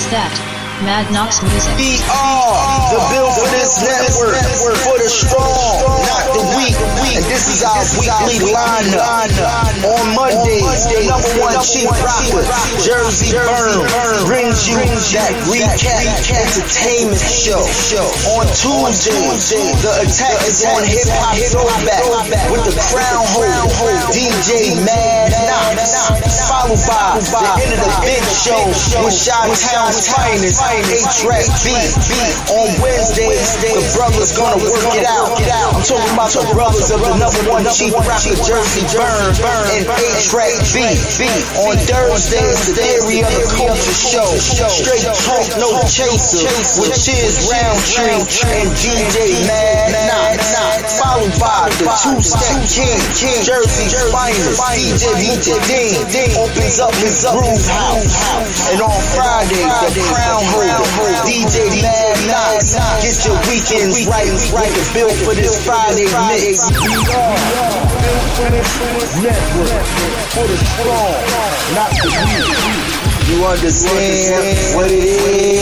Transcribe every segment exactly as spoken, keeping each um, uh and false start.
What's that? Mad Knox Music. We are the build for this network, for the strong, not the weak. And this is our weekly lineup. On Mondays, the number one chief rapper, Jersey Burn, brings you that recap entertainment show. On Tuesdays, the attack is on hip hop throwback with the crown holder, D J Mad Knox. Followed by the end of the big show with Chi-Town's finest, A-Track B. On Wednesdays, the brothers gonna work it out. I'm talking about the brothers of the number one chief rapper, Jersey Burn, and A-Track B. On Thursdays, the theory of the culture show, straight talk, no chaser, with Chiz Roundtree and D J Mad Knox. Followed by the two-step king, Jersey's finest, D J Mujahideen, opens up his groove house. And on Friday, the crown holder, D J Mad Knox, get your weekends right with the build for this Friday mix. We are built for this network, for the strong, not the weak. You understand what it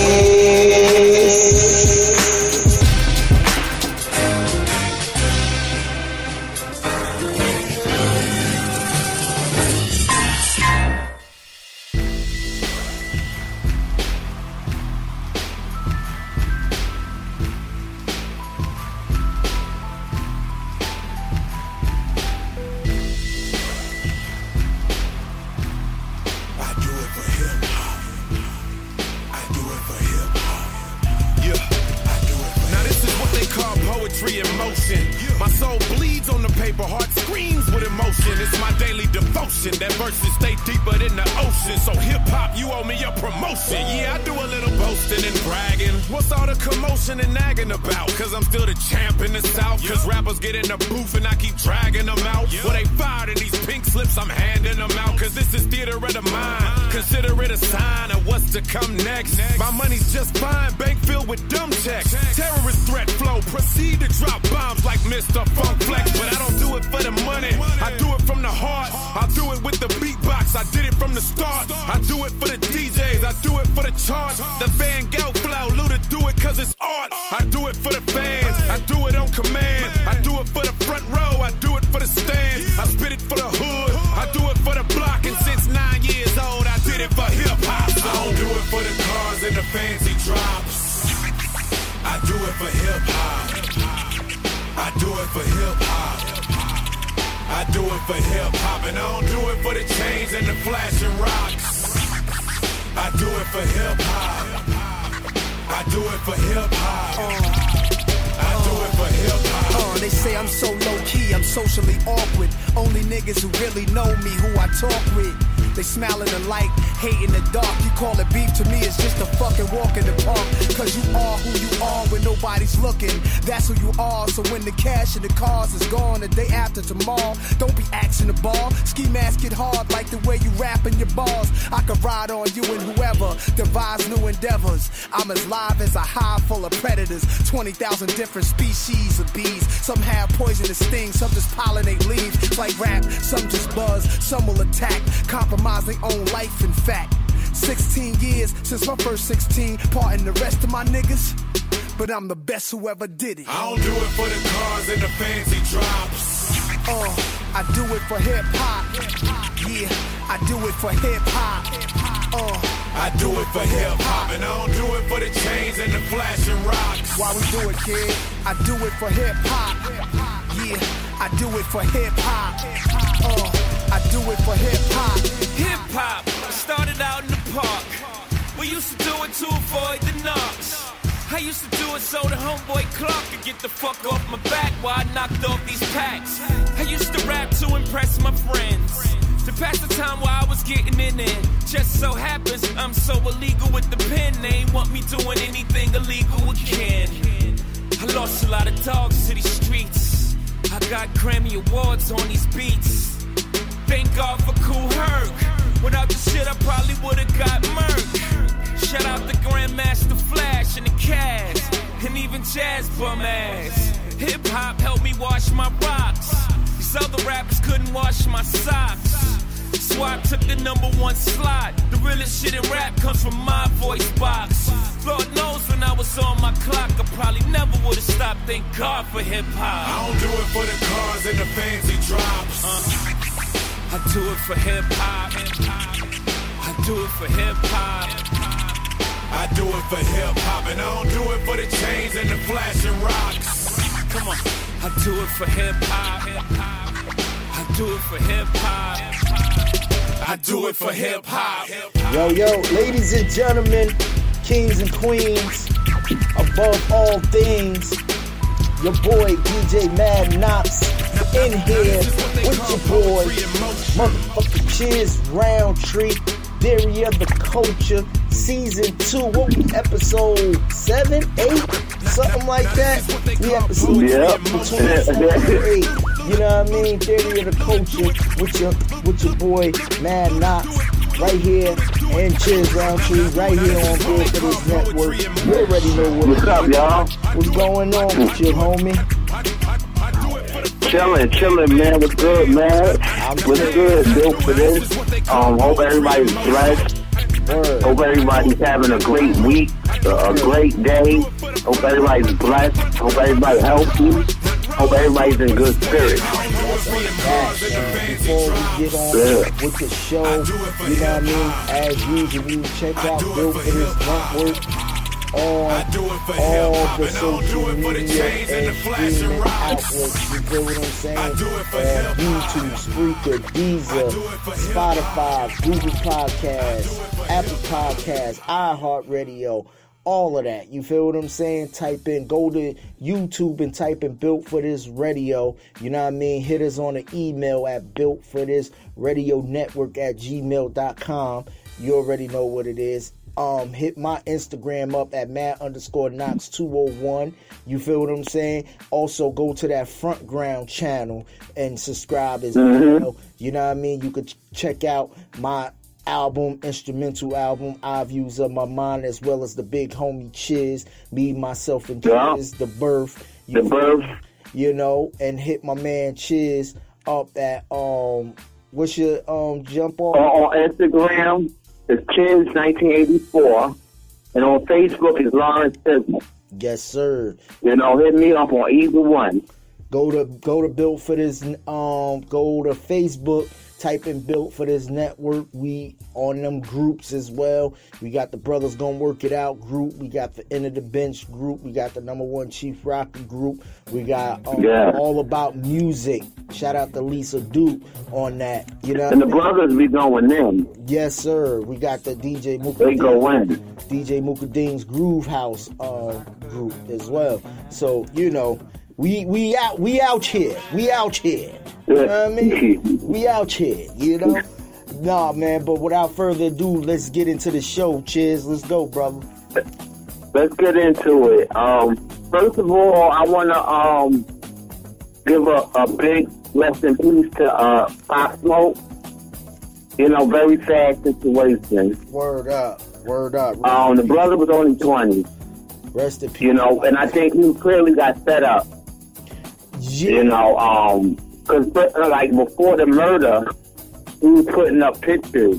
is? My soul bleeds on the paper, heart screams with emotion. It's my daily devotion. That verses stay deeper than the ocean. So hip hop, you owe me a promotion. Yeah, I do a little boasting and bragging. What's all the commotion and nagging about? Cause I'm still the champ in the South. Cause rappers get in the booth and I keep dragging them out. Well, they fired in these pink slips, I'm handing them out. Cause this is theater of the mind. Consider it a sign of what's to come next. My money's just fine, bank filled with dumb checks. Terrorist threat flow, proceed to drop bombs like Mister Funk Flex. But I don't do it for the money, I do it from the heart. I do it with the beatbox, I did it from the start. I do it for the D Js, I do it for the charts. The Van Gogh flow, Luda do it cause it's art. I do it for the fans, I do it on command. I do it for the front row, I do it for the stands. I spit it for the hood, I do it for the block. And since nine years old, I did it for hip-hop. I don't do it for the cars and the fancy drops. I do it for hip-hop. I do it for hip-hop. I do it for hip-hop. And I don't do it for the chains and the flashing rocks. I do it for hip-hop. I do it for hip-hop. I do it for hip-hop. Uh, they say I'm so low-key, I'm socially awkward. Only niggas who really know me, who I talk with. They smile in the light, hate in the dark. You call it beef, to me it's just a fucking walk in the park. Cause you are who you are when nobody's looking. That's who you are, so when the cash and the cars is gone the day after tomorrow, don't be axing the ball. Ski mask it hard like the way you rapping your bars. I could ride on you and whoever devise new endeavors. I'm as live as a hive full of predators. twenty thousand different species of bees. Some have poisonous stings, some just pollinate leaves. It's like rap, some just buzz, some will attack. Compromise their own life, in fact. sixteen years since my first sixteen, parting the rest of my niggas. But I'm the best who ever did it. I don't do it for the cars and the fancy drops. Uh, I do it for hip-hop. Yeah, I do it for hip-hop. Uh, I do it for hip-hop. And I don't do it for the chains and the flashing rocks. Why we do it, kid? I do it for hip-hop. Yeah, I do it for hip-hop. Uh, I do it for hip-hop. Hip-hop started out in the park. We used to do it to avoid the knocks. I used to do it so the homeboy Clark could get the fuck off my back while I knocked off these packs. I used to rap to impress my friends, to pass the time while I was getting in it. Just so happens I'm so illegal with the pen, they ain't want me doing anything illegal again. I lost a lot of dogs to these streets. I got Grammy Awards on these beats. Thank God for Kool Herc. Without the shit I probably would've got murked. Shout out to Grandmaster Flash and the Cavs, and even Jazz bum ass. Hip hop helped me wash my rocks. These other rappers couldn't wash my socks. That's why I took the number one slide. The realest shit in rap comes from my voice box. Lord knows when I was on my clock, I probably never would have stopped. Thank God for hip hop. I don't do it for the cars and the fancy drops. Uh, I do it for hip hop. I do it for hip hop. I do it for hip hop, and I don't do it for the chains and the flashing rocks. Come on, I do it for hip hop. I do it for hip hop. I do it for hip hop. Yo, yo, ladies and gentlemen, kings and queens, above all things, your boy D J Mad Knox in here with your boy, motherfucking Chiz Roundtree, Theory of the Culture, season two. What we episode seven, eight, something like that? We episode yep. between eight. You know what I mean? Theory of the Culture with your with your boy Mad Knox right here, and Chiz Roundtree right here on Built For This Network. You already know what What's up, y'all? What's going on with you, homie? Chilling, chilling, man. What's good, man? What's good? Built For This. Um, hope everybody's blessed. Word. Hope everybody's having a great week, a great day. Hope everybody's blessed. Hope everybody's healthy. Hope everybody's in good spirits. That, man. Before we get on Yeah. with the show, you know what I mean? As usual, you check out Built For This Network on all the social media and streaming outlets. You feel what I'm saying? Uh, YouTube, Spreaker, Deezer, Spotify, Google Podcasts, Apple Podcasts, iHeartRadio, all of that. You feel what I'm saying? Type in, go to YouTube and type in Built For This Radio. You know what I mean? Hit us on an email at built for this radio network at gmail dot com. You already know what it is. Um, hit my Instagram up at mad underscore Knox two oh one. You feel what I'm saying? Also, go to that Front Ground channel and subscribe as mm-hmm. well. You know what I mean? You could ch- check out my album, instrumental album, Eye Views of My Mind, as well as the big homie Chiz, me, myself, and yeah. Chiz, The Birth. The Birth. You know, and hit my man Chiz up at, um, what's your um jump on? On Instagram, it's Chiz nineteen eighty-four, and on Facebook is Lawrence Tisman. Yes, sir. You know, hit me up on either one. Go to go to Built For This. Um, go to Facebook. Type in Built For This Network. We on them groups as well. We got the Brothers Gonna Work It Out group. We got the End of the Bench group. We got the Number One Chief Rocker group. We got um, yeah. All About Music. Shout out to Lisa Duke on that. You know, and the brothers be going in. Yes, sir. We got the D J Muka. They go in. D J Mukadeen's Groove House uh, group as well. So you know. We we out we out here. We out here. You know what I mean? We out here, you know? Nah, man, but without further ado, let's get into the show, Chiz. Let's go, brother. Let's get into it. Um, first of all, I want to um, give a, a big rest in peace to uh, Pop Smoke. You know, very sad situation. Word up. Word up. Um, the brother was only twenty. Rest in peace. You know, and I think he clearly got set up. Yeah. You know, um, cause like before the murder, he was putting up pictures,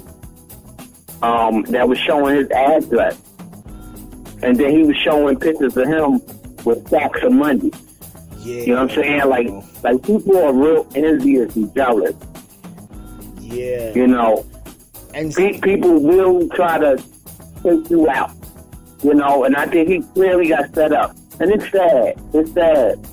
um, that was showing his address, and then he was showing pictures of him with stacks of money. Yeah. You know what I'm saying? Like, like people are real envious and jealous. Yeah. You know, and pe- people will try to take you out. You know, and I think he clearly got set up, and it's sad. It's sad.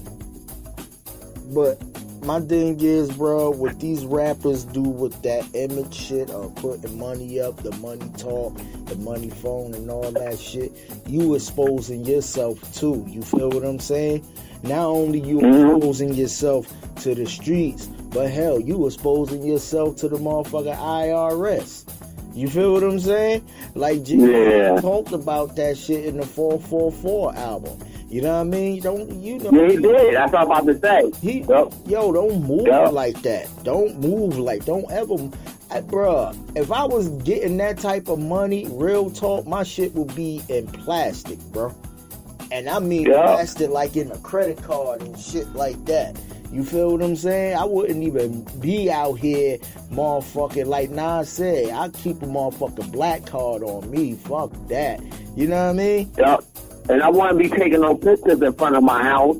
But my thing is, bro, what these rappers do with that image shit of putting money up, the money talk, the money phone, and all that shit, you exposing yourself too. You feel what I'm saying? Not only you mm-hmm. exposing yourself to the streets, but hell, you exposing yourself to the motherfucking I R S. You feel what I'm saying? Like Jay yeah. talked about that shit in the four four four album. You know what I mean? Don't you know? Yeah, he did. That's what I'm about to say. He, yep. Yo, don't move yep. like that. Don't move like. Don't ever, I, bruh. If I was getting that type of money, real talk, my shit would be in plastic, bro. And I mean Yeah. invested like in a credit card and shit like that. You feel what I'm saying? I wouldn't even be out here motherfucking like Nas said. I keep a motherfucking black card on me. Fuck that. You know what I mean? Yeah. And I wouldn't be taking no pictures in front of my house.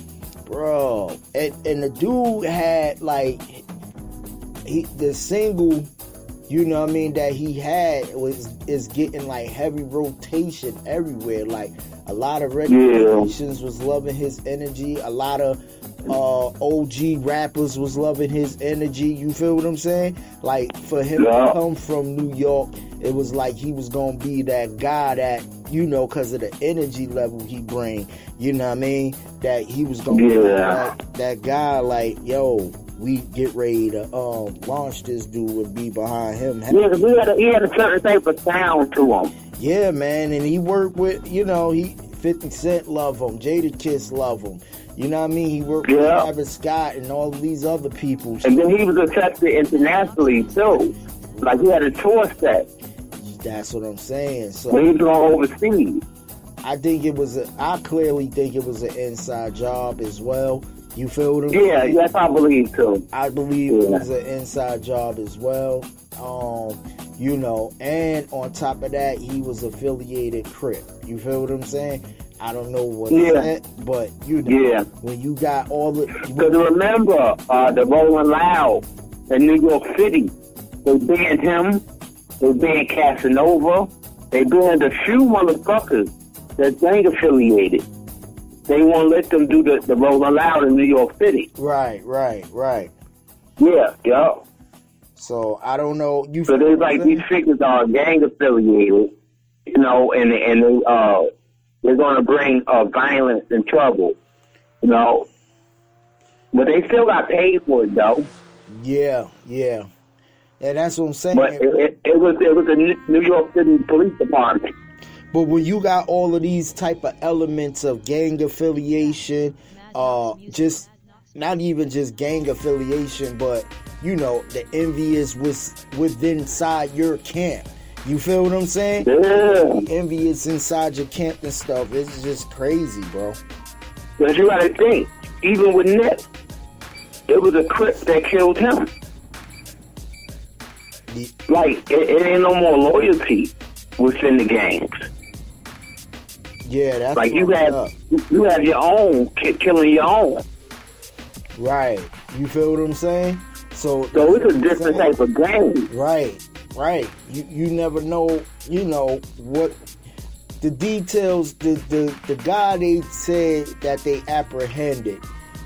Bro. And, and the dude had like he the single, you know what I mean, that he had was is getting like heavy rotation everywhere. Like a lot of radio stations was loving his energy. A lot of uh, O G rappers was loving his energy. You feel what I'm saying? Like for him Yeah. to come from New York, it was like he was gonna be that guy that, you know, because of the energy level he bring. You know what I mean? That he was gonna be Yeah. that, that guy. Like, yo, we get ready to um, launch this dude and be behind him. Yeah, 'cause he had a, he had a certain type of sound to him. Yeah, man, and he worked with, you know, he fifty Cent love him, Jadakiss love him. You know what I mean? He worked Yeah. with Travis Scott and all of these other people. And then he was accepted internationally, too. Like, he had a tour set. That's what I'm saying. So When he was going overseas. I think it was a, I clearly think it was an inside job as well. You feel what I'm Yeah, saying? yes, I believe, too. I believe it Yeah. was an inside job as well. Um, you know, and on top of that, he was affiliated Crip. You feel what I'm saying? I don't know what Yeah. that, but you know, Yeah. when you got all the Because remember, uh, the Rolling Loud in New York City, they banned him, they banned Casanova, they banned a few motherfuckers that gang affiliated. They won't let them do the, the Rolling Loud in New York City. right, right, right. Yeah, yeah. So I don't know. You So feel there's what I'm like these saying? figures are gang affiliated, you know, and and they uh they're gonna bring uh violence and trouble, you know. But they still got paid for it though. Yeah, yeah, and that's what I'm saying. But it, it, it was it was a New York City Police Department. But when you got all of these type of elements of gang affiliation, uh, just not even just gang affiliation, but you know, the envious was within inside your camp. You feel what I'm saying? Yeah. Envious inside your camp and stuff. It's just crazy, bro. Because you gotta think, even with Nip, it was a Crip that killed him. The- Like it, it ain't no more loyalty within the gangs. yeah, that's Like you fucked have up. you have your own ki- killing your own. Right. You feel what I'm saying? So, So it's a that's what I'm different saying. type of gang. Right, right. You you never know, you know, what the details, the, the, the guy they said that they apprehended,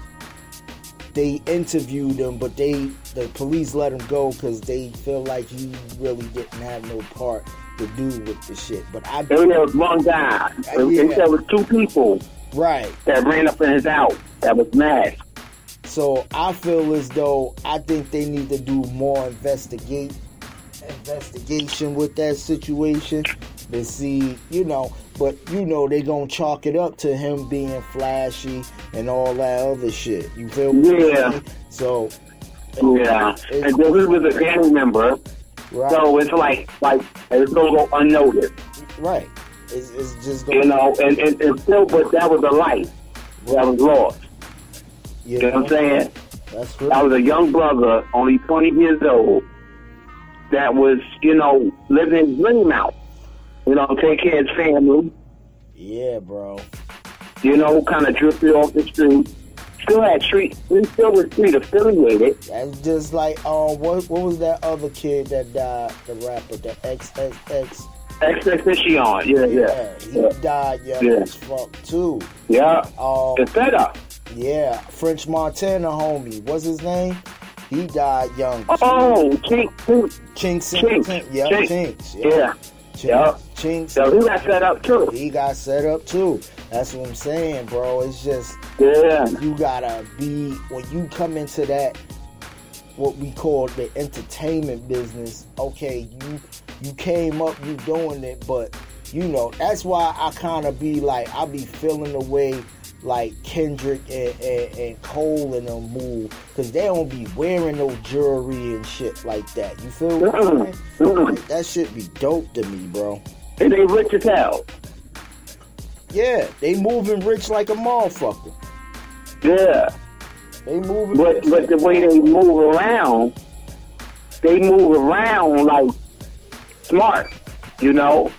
they interviewed him, but they the police let him go because they feel like he really didn't have no part to do with the shit. But I And there was one guy. Uh, yeah. There was two people right. that ran up in his house that was masked. So I feel as though I think they need to do more investigate investigation with that situation to see, you know, but you know they gonna chalk it up to him being flashy and all that other shit. You feel me? Yeah. So Yeah. it's- And then he was a gang member. right, So it's like, like it's going to go unnoticed. right. It's, it's just You gonna, know, and, and, and still, but that was a life that was lost. you You know what I'm saying? That's I right. was a young brother, only twenty years old, that was, you know, living his dream out. You know, take care of his family. Yeah, bro. You know, kind of drifted off the street. Still had street, he still was street affiliated. That's just like um, what what was that other kid that died? The rapper, the X X X. Extension, yeah, yeah. Yeah, he Yeah. died young Yeah. as fuck too. Yeah. Um, The setup. yeah, French Montana homie, what's his name? He died young. Oh, Chink, Chink. Chinks, Chinks, Chinks, yeah, Chinks. Chinks, Yeah. yeah, Yeah. Chinks. So he got set up too. He got set up too. That's what I'm saying, bro. It's just Yeah. you gotta be when you come into that what we call the entertainment business. Okay, you you came up, you doing it, but you know that's why I kind of be like I be feeling the way like Kendrick and, and, and Cole and them move because they don't be wearing no jewelry and shit like that. You feel what I'm saying? Mm-mm. Like, that shit be dope to me, bro. And they rich as hell. Yeah, they moving rich like a motherfucker. Yeah. They moving But rich but like the way they move around, they move around like smart, you know?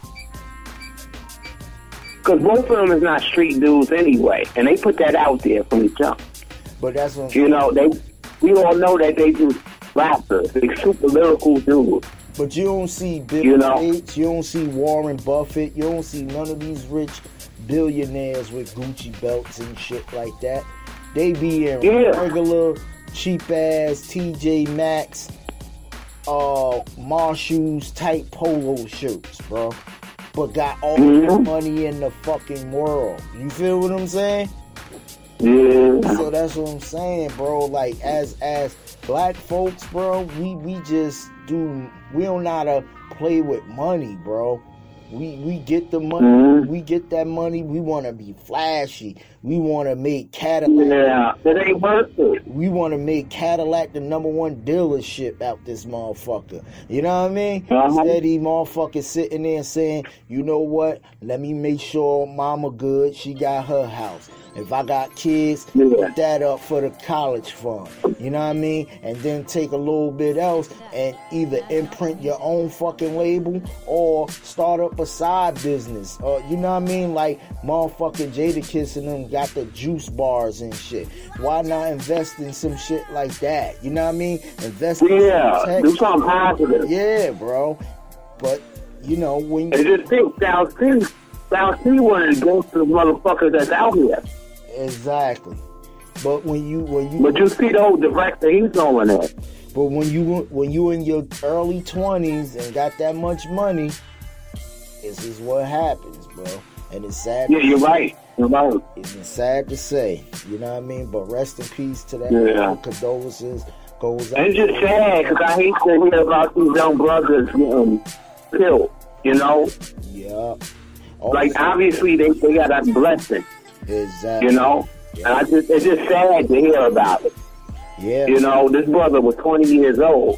Because both of them is not street dudes anyway, and they put that out there from the jump. But that's what You know, they we all know that they just rappers. They super lyrical dudes. But you don't see Bill You know. Gates, you don't see Warren Buffett, you don't see none of these rich billionaires with Gucci belts and shit like that. They be in Yeah. regular cheap ass T J Maxx, uh, Marshalls type polo shirts, bro. But got all Mhm. the money in the fucking world. You feel what I'm saying? Yeah. So that's what I'm saying, bro. Like as as black folks, bro, we we just do we don't know how to play with money, bro. We we get the money, Mhm. we get that money. We want to be flashy. We want to make Cadillac. Yeah. It ain't worth it. We want to make Cadillac the number one dealership out this motherfucker. You know what I mean? Uh-huh. Instead, these motherfuckers sitting there saying, you know what? Let me make sure mama good. She got her house. If I got kids, Yeah. put that up for the college fund. You know what I mean? And then take a little bit else and either imprint your own fucking label or start up a side business. Or you know what I mean? Like motherfucking Jadakiss and them got the juice bars and shit. Why not invest in some shit like that? You know what I mean? Invest in Yeah. some tech Do shit. something positive. Yeah, bro. But you know when And just think, South Sea, South Sea one of the gangster motherfuckers that's out here. exactly. But when you when you But you see the whole direction he's going at. But when you when you in your early twenties and got that much money, this is what happens, bro. And it's sad. Yeah, you're right. You're right. It's sad to say, you know what I mean. But rest in peace to that. Yeah. Condolences goes out. And it's just sad because I hate to hear about these young brothers getting killed, you know? Yeah. Like, obviously, they, they got a blessing, Exactly. you know? And I just, it's just sad to hear about it. Yeah. You know, this brother was twenty years old,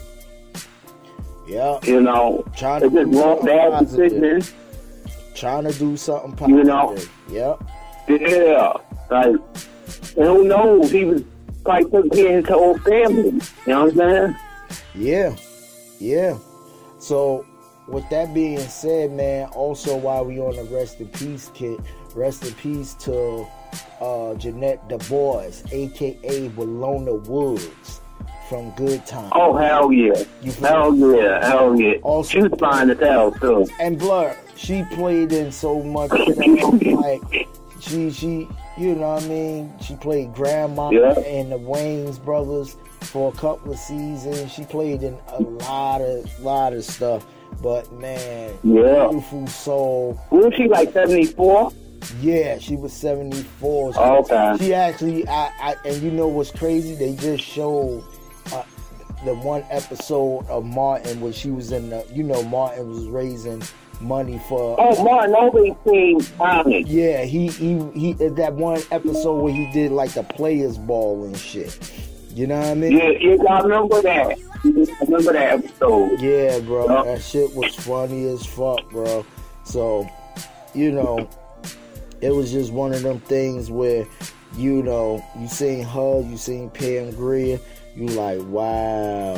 Yeah. you know? Trying to It's just do wrong, something bad positive. decisions. Trying to do something positive. You know? Yep. Yeah. Like, and who knows? He was like took care of his whole family. You know what I'm saying? Yeah, yeah. So, with that being said, man, also while we on the rest in peace kit, rest in peace to uh, Jeanette Du Bois, aka Walona Woods from Good Time. Oh, hell yeah. You feel Hell yeah. Hell yeah. Also- She was fine as hell, too. And Blur, she played in so much stuff. Like she, she, you know what I mean. She played Grandma Yeah. in the Wayans Brothers for a couple of seasons. She played in a lot of, lot of stuff. But man, Yeah. beautiful soul. Wasn't she like seventy-four? Yeah, she was seventy-four. She, Oh, okay. She actually, I, I, and you know what's crazy? They just showed uh, the one episode of Martin where she was in the, you know, Martin was raising money for. Oh, Martin always seemed honest. Yeah, he, he, he, that one episode where he did like the players ball and shit. You know what I mean? Yeah, yeah, I remember that. I remember that episode. Yeah, bro. Yeah. That shit was funny as fuck, bro. So, you know, it was just one of them things where, you know, you seen her, you seen Pam Grier, you like, wow.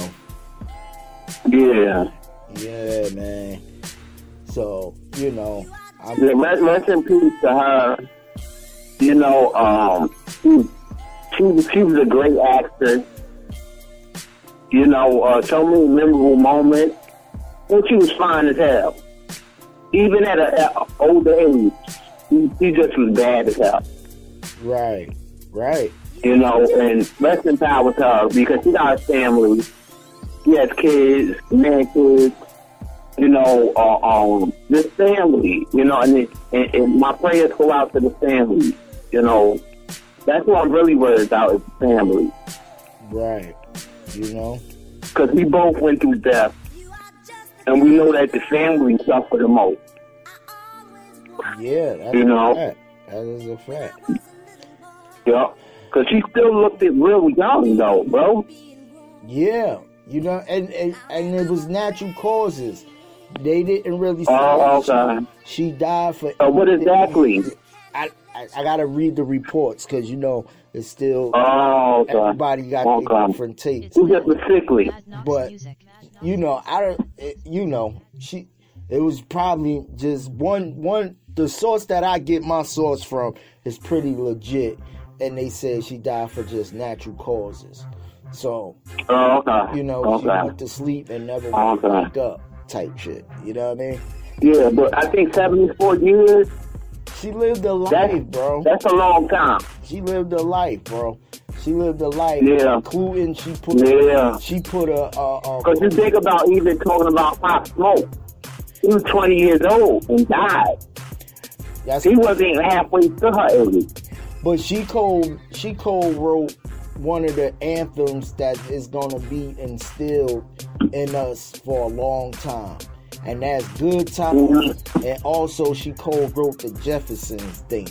Yeah. Yeah, man. So, you know, I'm, Yeah, rest, rest in peace to her. You know, um, she, she, was, she was a great actress. You know, uh, so many memorable moments. And she was fine as hell. Even at an older age, she, she just was bad as hell. right, right. You know, and rest in power to her because she got a family. She has kids, grandkids. You know, uh, um, this family. You know, and, it, and, and my prayers go out to the family. You know, that's what I'm really worried about is the family. Right. You know? Because we both went through death, and we know that the family suffer the most. Yeah, that's You know? a fact. That is a fact. Yeah, because she still looked it real young, though, bro. Yeah, you know, and, and, and it was natural causes. They didn't really say Oh, she, okay. she died for. Uh, what exactly? I, I, I gotta read the reports because you know it's still Oh, okay. everybody got Okay. their different takes. Who just was sickly? But you know, I don't. It, you know, she. It was probably just one one. The source that I get my source from is pretty legit, and they said she died for just natural causes. So Oh, okay. you know, okay. she went to sleep and never Okay. woke up, type shit. You know what I mean? Yeah, but I think seventy-four years, She lived a life, that's, bro. that's a long time. She lived a life, bro. She lived a life, Yeah. including she put Yeah. she put a, a, a Because you think about even talking about Pop Smoke. He was twenty years old and died. that's, He wasn't even halfway to her age. but she co she co-wrote one of the anthems that is gonna be instilled in us for a long time, and that's Good Times. Mhm. And also she co-wrote the Jeffersons thing.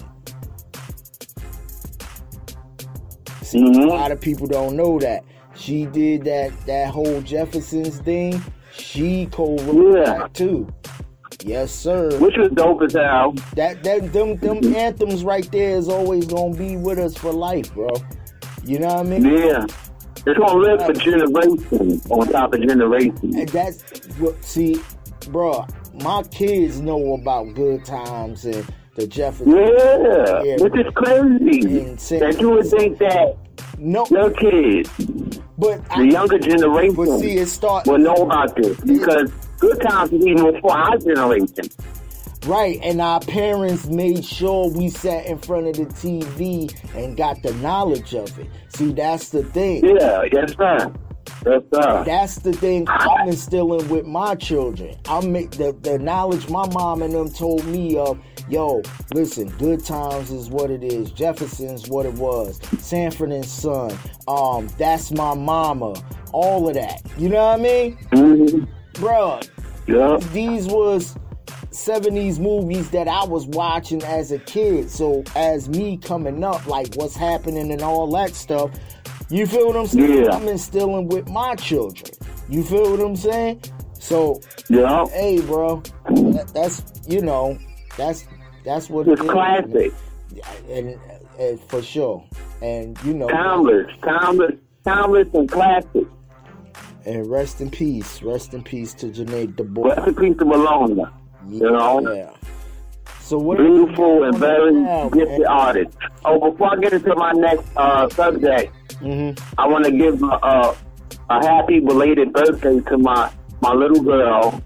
See, Mhm. a lot of people don't know that she did that that whole Jeffersons thing. She co-wrote Yeah. that too. Yes, sir. Which was dope as hell. That that them them anthems right there is always gonna be with us for life, bro. You know what I mean? Yeah. It's going to live for generations on top of generations. And that's what. See, bro, my kids know about Good Times and the Jeffersons. Yeah. Yeah. Which is crazy. And say- That you would think that No, your kids, but the I, younger generation, but see, it start will know about this. Because Good Times is even before our generation. right, and our parents made sure we sat in front of the T V and got the knowledge of it. See, that's the thing. Yeah, yes, sir. Yes, sir. That's the thing I'm instilling with my children. I make the, the knowledge my mom and them told me of, yo, listen, Good Times is what it is. Jefferson's what it was. Sanford and Son. Um, That's My Mama. All of that. You know what I mean? Mm-hmm. Bruh, Yeah. these was seventies movies that I was watching as a kid. So as me coming up, like what's happening and all that stuff, you feel what I'm saying? Yeah. I'm instilling with my children. You feel what I'm saying? So, Yeah. hey, bro, that, that's you know, that's that's what It's it is. classic. and, and for sure, and you know, Timeless. Timeless. Timeless and classic. and rest in peace, rest in peace to Janae DuBois. Rest in peace to Bologna. You know? Yeah. So what? Beautiful and very now, gifted man? artist. Oh, before I get into my next uh, subject, Mhm. I want to give a, a, a happy belated birthday to my, my little girl.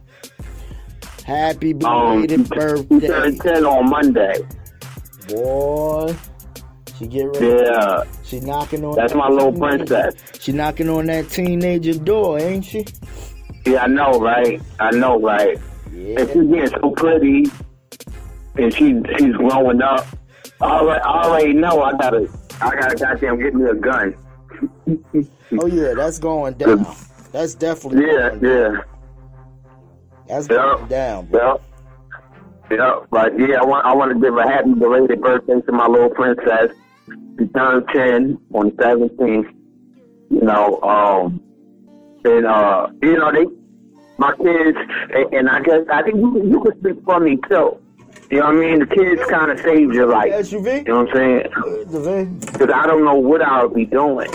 Happy Um, belated she birthday, turned ten on Monday. boy. She get ready. Yeah, She knocking on. that's that my little teenager- princess. She knocking on that teenager door, ain't she? Yeah, I know, right? I know, right? Yeah. And she's getting so pretty, and she she's growing up. I already, I already know I gotta I gotta goddamn get me a gun. Oh yeah, that's going down. That's definitely Yeah, going down. yeah, That's Yeah. going down, bro. yeah, yeah. But yeah, I want I want to give a happy belated birthday to my little princess. She turned ten on the seventeenth. You know, um, and uh, you know they, my kids, and, and I guess I think you you could speak for me too. You know what I mean? The kids kind of saved your life. S U V? You know what I'm saying? The van? Because I don't know what I would be doing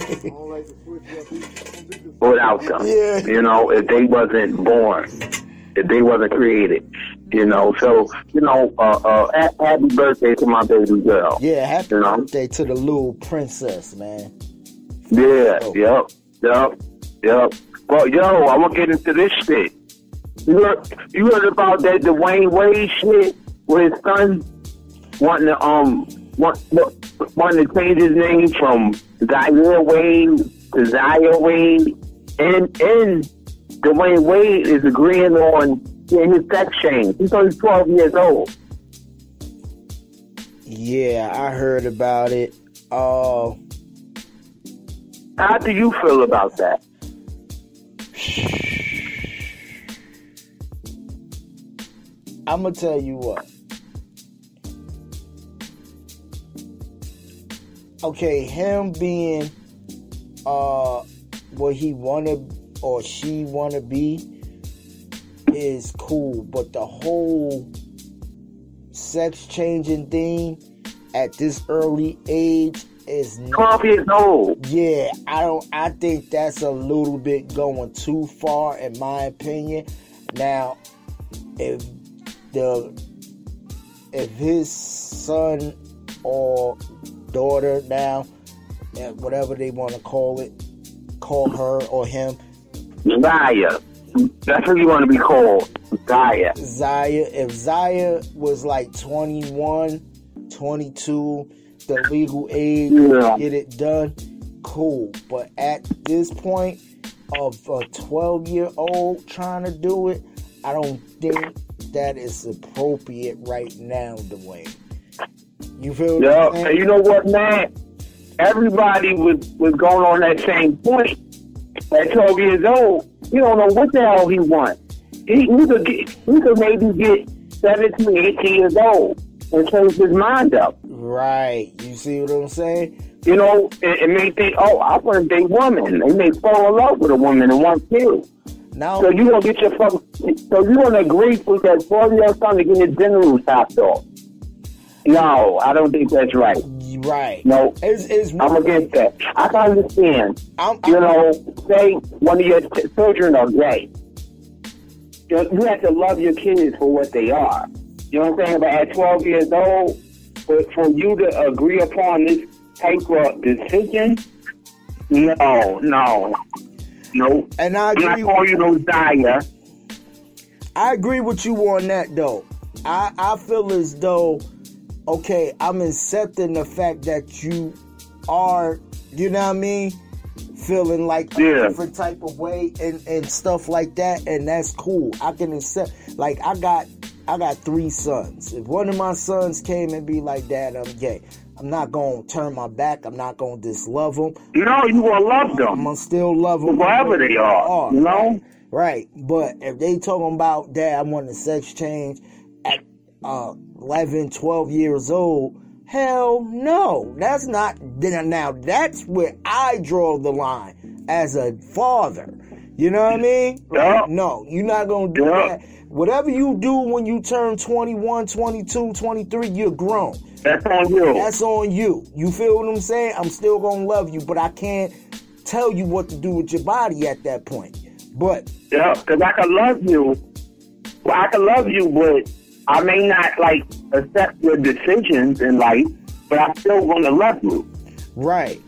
without them. Yeah. You know, if they wasn't born, if they wasn't created. You know, so, you know, uh, uh, ha- happy birthday to my baby girl. Yeah, happy You know? birthday to the little princess, man. Yeah, Oh. yep, yep, yep. Well, yo, I want to get into this shit. You heard, you heard about that Dwayne Wade shit with his son wanting to, um, want, wanting to change his name from Zaire Wade to Zaire Wade. And, and Dwayne Wade is agreeing on getting his sex changed. He's only twelve years old. Yeah, I heard about it. Uh, How do you feel about that? I'm gonna tell you what. Okay, him being uh what he wanna or she wanna be is cool, but the whole sex changing thing at this early age is not, twelve years old. yeah, I don't I think that's a little bit going too far in my opinion. Now, if the if his son or daughter now, whatever they want to call it, call her or him, Zaya. That's what you want to be called. Zaya. Zaya, if Zaya was like twenty-one, twenty-two, the legal age, Yeah. get it done, cool. But at this point of a twelve-year-old trying to do it, I don't think that is appropriate right now, Dwayne. You feel Yeah. what I'm And saying? you know what, man? Everybody was, was going on that same point. At twelve years old, you don't know what the hell he wants. He, he, could get, he could maybe get seventeen, eighteen years old and change his mind up. Right. You see what I'm saying? You know, it, it may think, oh, I want to date women. They may fall in love with a woman and want kids. Now, So you gonna get your fucking, so you gonna agree with that twelve-year-old son to get his general chopped off? No, I don't think that's right. right. No, It's, it's I'm against that. I can understand. I'm, You I'm, know, say one of your ch- children are gay. You you have to love your kids for what they are. You know what I'm saying? But at twelve years old, for, for you to agree upon this type of decision, no, no, no. and I I'm not agree. calling you no Zaya. I agree with you on that though. I, I feel as though, okay, I'm accepting the fact that you are, you know what I mean, feeling like a Yeah. different type of way and, and stuff like that, and that's cool. I can accept. Like I got I got three sons. If one of my sons came and be like, Dad, I'm gay, I'm not gonna turn my back. I'm not gonna dislove them. No, you gonna love I'm them gonna still love them wherever they are. You know? Right, but if they talking about, Dad, I want a sex change at uh, eleven, twelve years old, hell no. That's not, now that's where I draw the line as a father. You know what I mean? Yeah. No, you're not going to do Yeah. that. Whatever you do when you turn twenty-one, twenty-two, twenty-three, you're grown. That's on you. That's on you. You feel what I'm saying? I'm still going to love you, but I can't tell you what to do with your body at that point. But Yeah, because I can love you. Well, I can love you, but I may not, like, accept your decisions in life, but I'm still going to love you. right.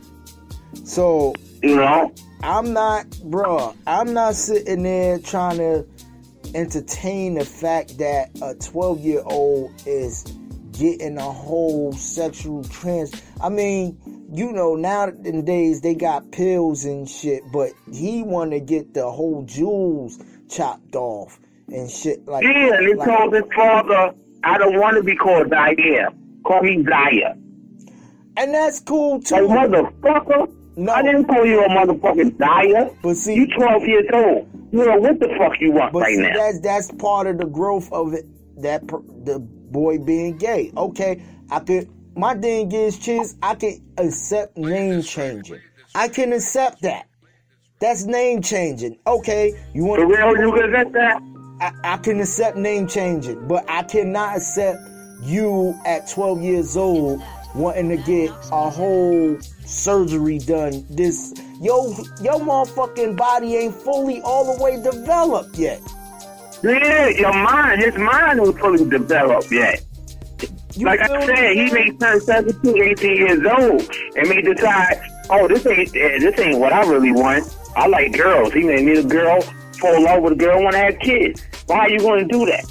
So You know? I'm not, bruh, I'm not sitting there trying to entertain the fact that a twelve-year-old is getting a whole sexual trans. I mean, you know, nowadays they got pills and shit, but he want to get the whole jewels chopped off and shit like Yeah, and he like, told his father, I don't want to be called Zaya. Call me Zaya. and that's cool Like, too. motherfucker. No. I didn't call you a motherfucking Zaya. But see, You twelve years old. You know what the fuck you want But right see, now. that's that's part of the growth of it. That per, the boy being gay. Okay, I could. My thing is, Chiz, I can accept name changing. I can accept that. That's name changing. Okay, you want For real, you can get that? I, I can accept name changing, but I cannot accept you at twelve years old wanting to get a whole surgery done. This yo your motherfucking body ain't fully all the way developed yet. Yeah, your mind, his mind ain't fully developed yet. You Like I feel said, me? he may turn seventeen, eighteen years old and may decide, oh, this ain't eh, this ain't what I really want. I like girls. He may meet a girl, fall in love with a girl, want to have kids. Why are you going to do that?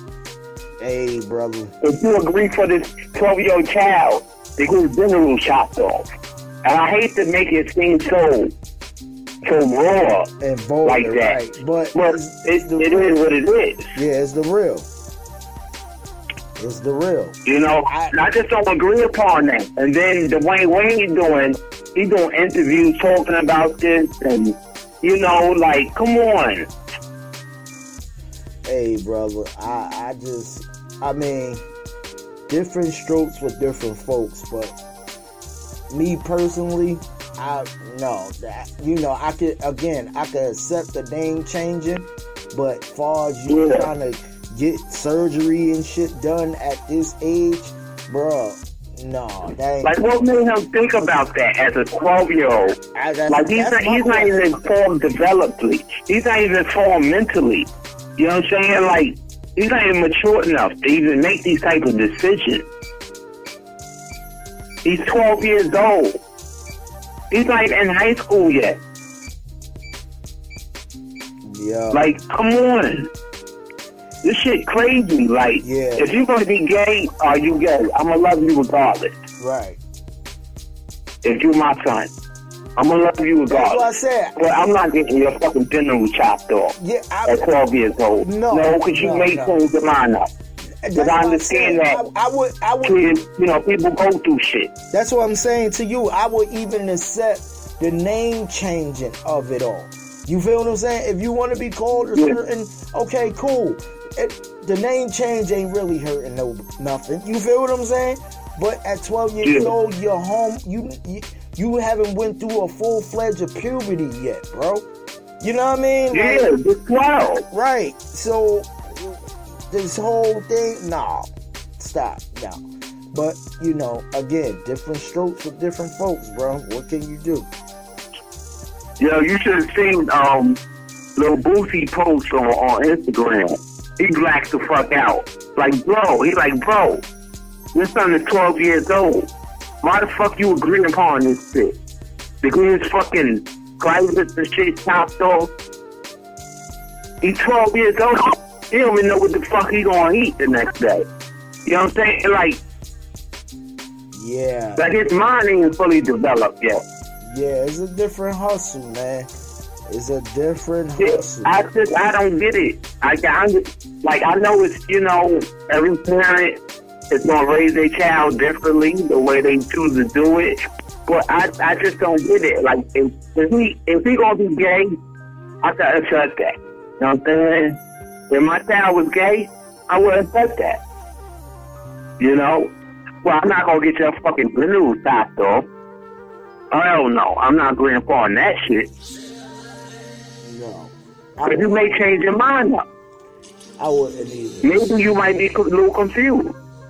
Hey, brother. If you agree for this twelve-year-old child to get his general chopped off, and I hate to make it seem so so raw And vulgar, like that, right? But, but it's, it, it's the it real. is what it is. Yeah, it's the real. It's the real. You know, I- I, I just don't agree upon that. And then Dwayne Wayne doing, he doing interviews talking about this, and you know, like, come on. Hey, brother. I, I just, I mean, different strokes with different folks, but me personally, I no that you know I could again I could accept the name changing, but far as you Yeah. trying to get surgery and shit done at this age, bro. No, that ain't Like, what made him think about that as a twelve-year-old? I- that's- Like, he's that's not, my he's not point. even informed developmentally. He's not even informed mentally. You know what I'm saying? Like, he's not even mature enough to even make these type of decisions. He's twelve years old. He's not even in high school yet. Yeah. Like, come on. This shit crazy. Like, Yeah. if you're gonna be gay, are you gay? I'm gonna love you regardless. Right. If you're my son, I'm gonna love you That's what I regardless. said. But I'm not getting your fucking general chopped off Yeah, I, at twelve years old. No, no, because you no, may no. change your mind up. that's Because what I I'm understand saying. that I, I would, I would. kids, you know, people go through shit. That's what I'm saying to you. I would even accept the name changing of it all. You feel what I'm saying? If you want to be called a Yeah. certain, okay, cool. It, the name change ain't really hurting no nothing. You feel what I'm saying? But at twelve years Yeah. old, you're home. You, you you haven't went through a full fledged puberty yet, bro. You know what I mean? Like, Yeah, just twelve. right. So this whole thing, nah, stop, no. But you know, again, different strokes for different folks, bro. What can you do? Yo, you should have seen um little Boosie post on, on Instagram. He blacked the fuck out. Like, bro, he like, bro, your son is twelve years old. Why the fuck you agreeing upon this shit? Because his fucking private and shit chopped off. He's twelve years old. He don't even know what the fuck he gonna eat the next day. You know what I'm saying? Like, Yeah, like his mind ain't fully developed yet. yeah, it's a different hustle, man. It's a different Yeah, hustle. I just, I don't get it. I, I just, like, I know it's, you know, every parent is going to raise their child differently, the way they choose to do it. But I, I just don't get it. Like, if, if he, if he going to be gay, I got to accept that. You know what I'm saying? If my child was gay, I would accept that. You know? Well, I'm not going to get your fucking balloon stopped off. Hell no. I'm not agreeing upon that shit. No, But you may change your mind up. I wouldn't either. Maybe you might be a little confused.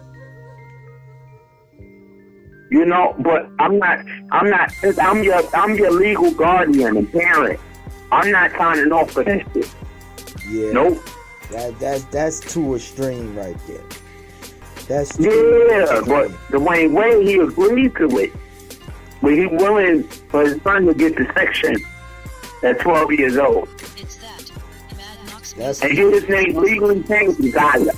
You know, but I'm not, I'm not, I'm your, I'm your legal guardian and parent. I'm not signing off for that shit. Yeah, Nope. that that's that's too extreme right there. That's too Yeah, but extreme. Dwayne Wade, he agreed to it. But he willing for his son to get the section at twelve years old. It's that. Mad Knox That's And get his name legally changed to Zaya.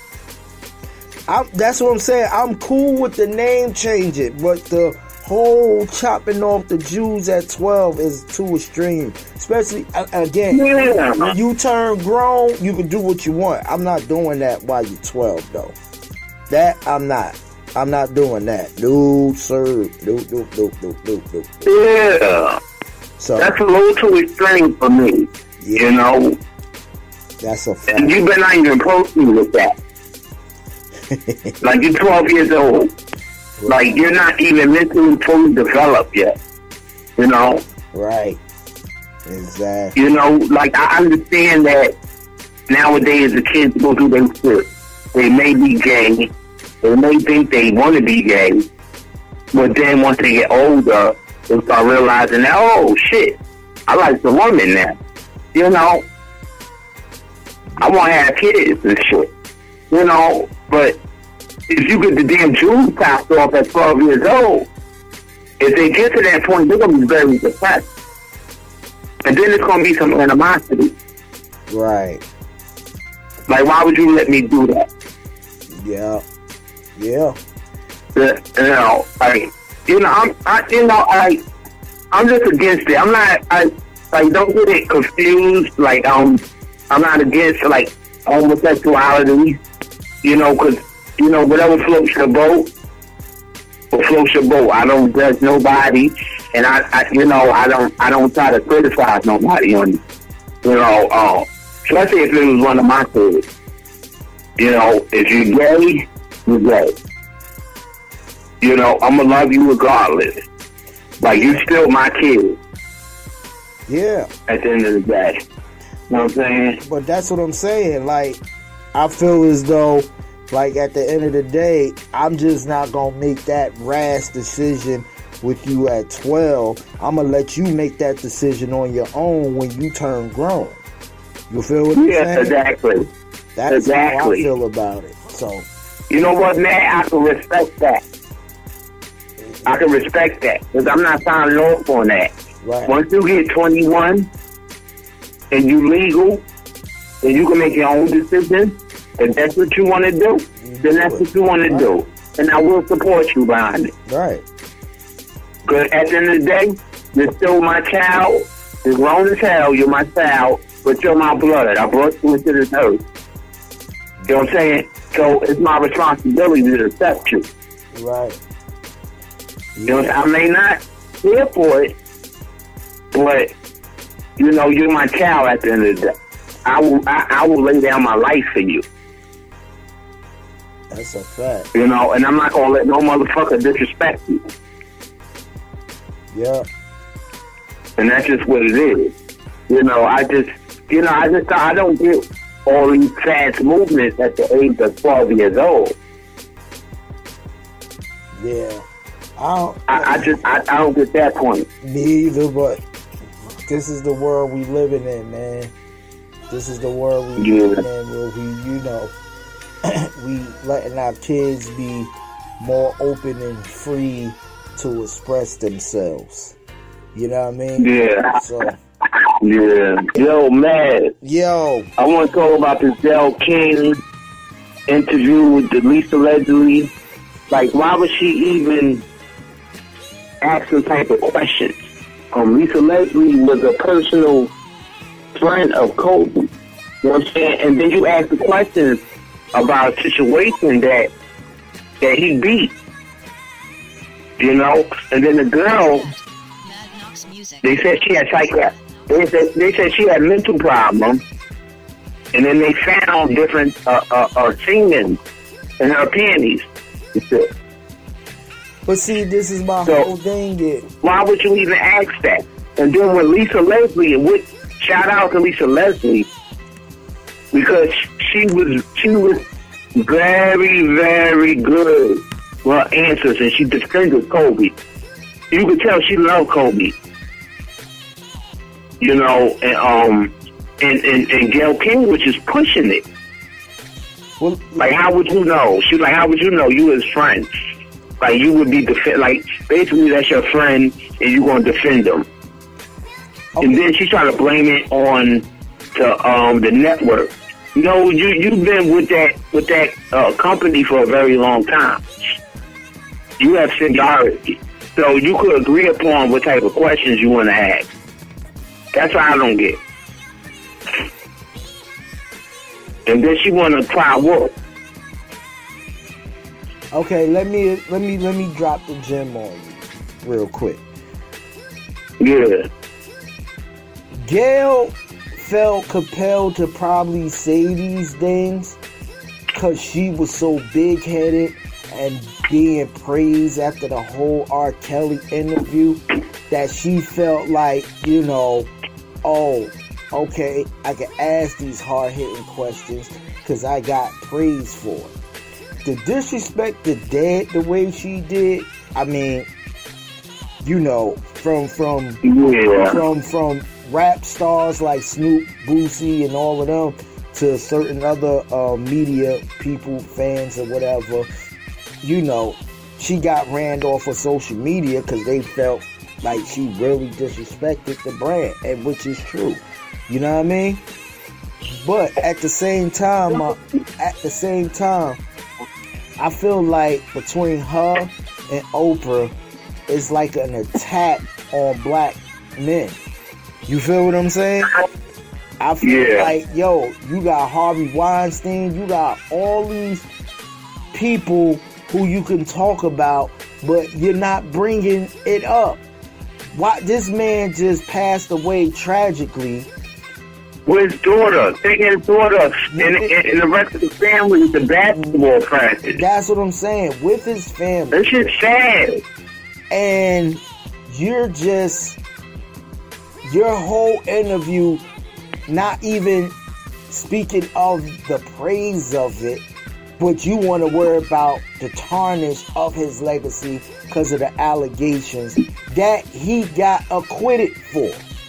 I'm, that's what I'm saying. I'm cool with the name changing, but the whole chopping off the Jews at twelve is too extreme. Especially, uh, again, Yeah. when you turn grown, you can do what you want. I'm not doing that while you're twelve, though. That, I'm not. I'm not doing that. No, sir. No, no, no, no, no, no. Yeah. So, That's a little too extreme for me. yeah, You know? that's a And fact. you better not even approach me with that. Like, you're twelve years old. Like, you're not even mentally fully developed yet. You know? Right. Exactly. You know, like, I understand that nowadays the kids go through their shit. They may be gay. They may think they want to be gay. But then once they get older, they start realizing that, oh, shit, I like the woman now. You know? I want to have kids and shit. You know? But if you get the damn Jews chopped off at twelve years old, if they get to that point, they're going to be very depressed. And then it's going to be some animosity. Right. Like, why would you let me do that? Yeah. Yeah. The, you know, like, you know, I'm, I, you know, I, I'm just against it. I'm not, I, like, don't get it confused. Like, um, I'm not against, like, homosexuality, you know, because, you know, whatever floats your boat, will float your boat. I don't judge nobody, and I, I, you know, I don't, I don't try to criticize nobody on, you know, uh, especially if it was one of my kids. You know, if you're gay, you're gay. You know, I'm gonna love you regardless. Like, you still my kid Yeah. at the end of the day. You know what I'm saying? But that's what I'm saying. Like, I feel as though, like, at the end of the day, I'm just not gonna make that rash decision with you at twelve. I'm gonna let you make that decision on your own when you turn grown. You feel what I'm Yeah, saying? exactly. That's exactly. how I feel about it. So, You know what, man? I can respect that. I can respect that because I'm not signing off on that. right. Once you get twenty-one and you legal, and you can make your own decision, if that's what you want to do, then that's what you want to do. And I will support you behind it. Right. Because at the end of the day, you're still my child. You're grown as hell. You're my child, but you're my blood. I brought you into this earth. You know what I'm saying? So it's my responsibility to accept you. Right. You know, I may not care for it, but you know, you're my child at the end of the day. I will, I, I will lay down my life for you. That's a fact. You know, and I'm not gonna let no motherfucker disrespect you. Yeah. And that's just what it is. You know, I just, you know, I just, I don't get all these fast movements at the age of twelve years old. Yeah. I don't, I, I just, I, I don't get that point. me either, but this is the world we living in, man. This is the world we Yeah. living in where we, you know, we letting our kids be more open and free to express themselves. You know what I mean? Yeah. So, Yeah. Yo, man. yo, I want to talk about this Del King interview with the Lisa Leslie. Like, why would she even ask some type of questions? Um, Lisa Leslie was a personal friend of Kobe. You know what I'm saying? And then you ask the questions about a situation that that he beat. You know? And then the girl, Mad Knox Music. they said she had psycho. They said, they said she had mental problems, and then they found different uh, uh, uh, semen in her panties. but see, this is my So- whole thing. It, Why would you even ask that? And then with Lisa Leslie, and with, shout out to Lisa Leslie, because she was she was very very good with her answers, and she defended Kobe. You could tell she loved Kobe. You know, and um, and and, and Gail King was just pushing it. well, Like, how would you know? She was like, how would you know? You as friends. Like, you would be defend. Like, basically, that's your friend, and you gonna defend them. And then she's trying to blame it on to um the network. You know, you you've been with that with that uh, company for a very long time. You have seniority, so you could agree upon what type of questions you want to ask. That's what I don't get. And then she want to apply what? okay, let me let me let me drop the gem on you real quick. Yeah. Gail felt compelled to probably say these things because she was so big-headed and being praised after the whole R. Kelly interview that she felt like, you know, oh, okay, I can ask these hard-hitting questions because I got praise for it. To disrespect the dead the way she did, I mean, you know, from from Yeah. from from rap stars like Snoop, Boosie, and all of them to certain other uh, media people, fans, or whatever. You know, she got ran off of social media because they felt like she really disrespected the brand, and which is true. You know what I mean? But at the same time, uh, at the same time, I feel like between her and Oprah, it's like an attack on black men. You feel what I'm saying? I feel Yeah. like, yo, you got Harvey Weinstein, you got all these people who you can talk about, but you're not bringing it up. Why this man just passed away tragically. With his daughter, taking his daughter, and, and, and the rest of the family at the basketball practice. That's what I'm saying. With his family. That shit's sad. And you're just, your whole interview not even speaking of the praise of it, but you want to worry about the tarnish of his legacy because of the allegations that he got acquitted for.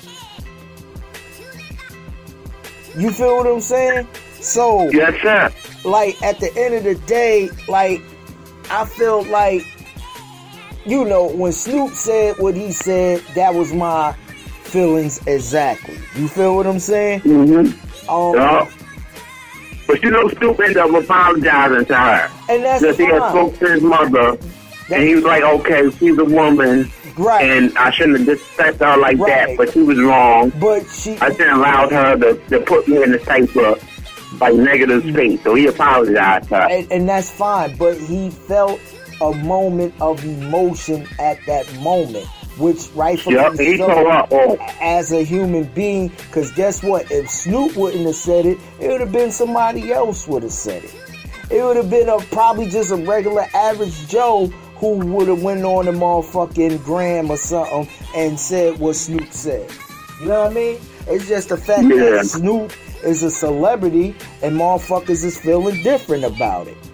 You feel what I'm saying? So, yes, sir. Like, at the end of the day, like, I feel like, you know, when Snoop said what he said, that was my feelings exactly. You feel what I'm saying? Mm-hmm. Um, yeah. But you know, Snoop ended up apologizing to her. And that's Because he had fine. spoke to his mother, That's and he was like, okay, she's a woman, right. and I shouldn't have disrespected her like Right. that, but she was wrong. But she... I shouldn't have allowed her to, to put me in the type of, like, negative space, so he apologized to her. And, and that's fine, but he felt a moment of emotion at that moment, which rightfully Yep, he so, tore up. Oh. as a human being, because guess what? If Snoop wouldn't have said it, it would have been somebody else would have said it. It would have been a, probably just a regular average Joe who would have went on a motherfucking gram or something and said what Snoop said. You know what I mean? It's just the fact Yeah. that Snoop is a celebrity and motherfuckers is feeling different about it.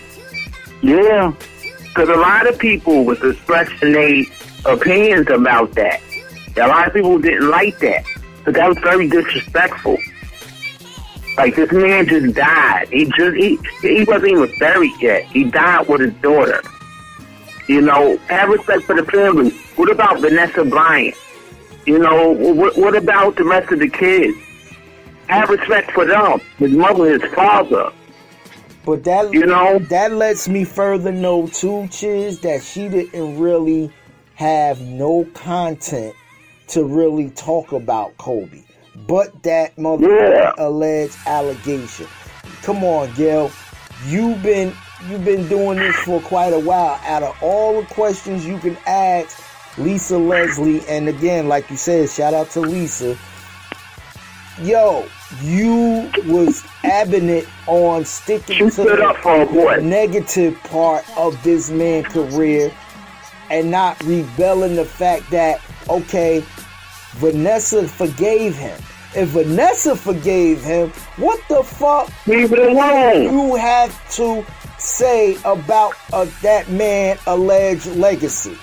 Yeah, because a lot of people was expressing their opinions about that. A lot of people didn't like that, but that was very disrespectful. Like, this man just died. He just he he wasn't even buried yet. He died with his daughter. You know, have respect for the family. What about Vanessa Bryant? You know, what what about the rest of the kids? Have respect for them. His mother, his father. But that, You know? that lets me further know too, Chiz, that she didn't really have no content to really talk about Kobe, but that mother Yeah. alleged allegation. Come on, Gail, you've been you've been doing this for quite a while. Out of all the questions you can ask Lisa Leslie, and again, like you said, shout out to Lisa. Yo, you was adamant on sticking She to stood up for her boy. the negative part of this man's career and not rebelling the fact that, okay, Vanessa forgave him. If Vanessa forgave him, what the fuck Leave it alone. you have to say about uh, that man alleged legacy?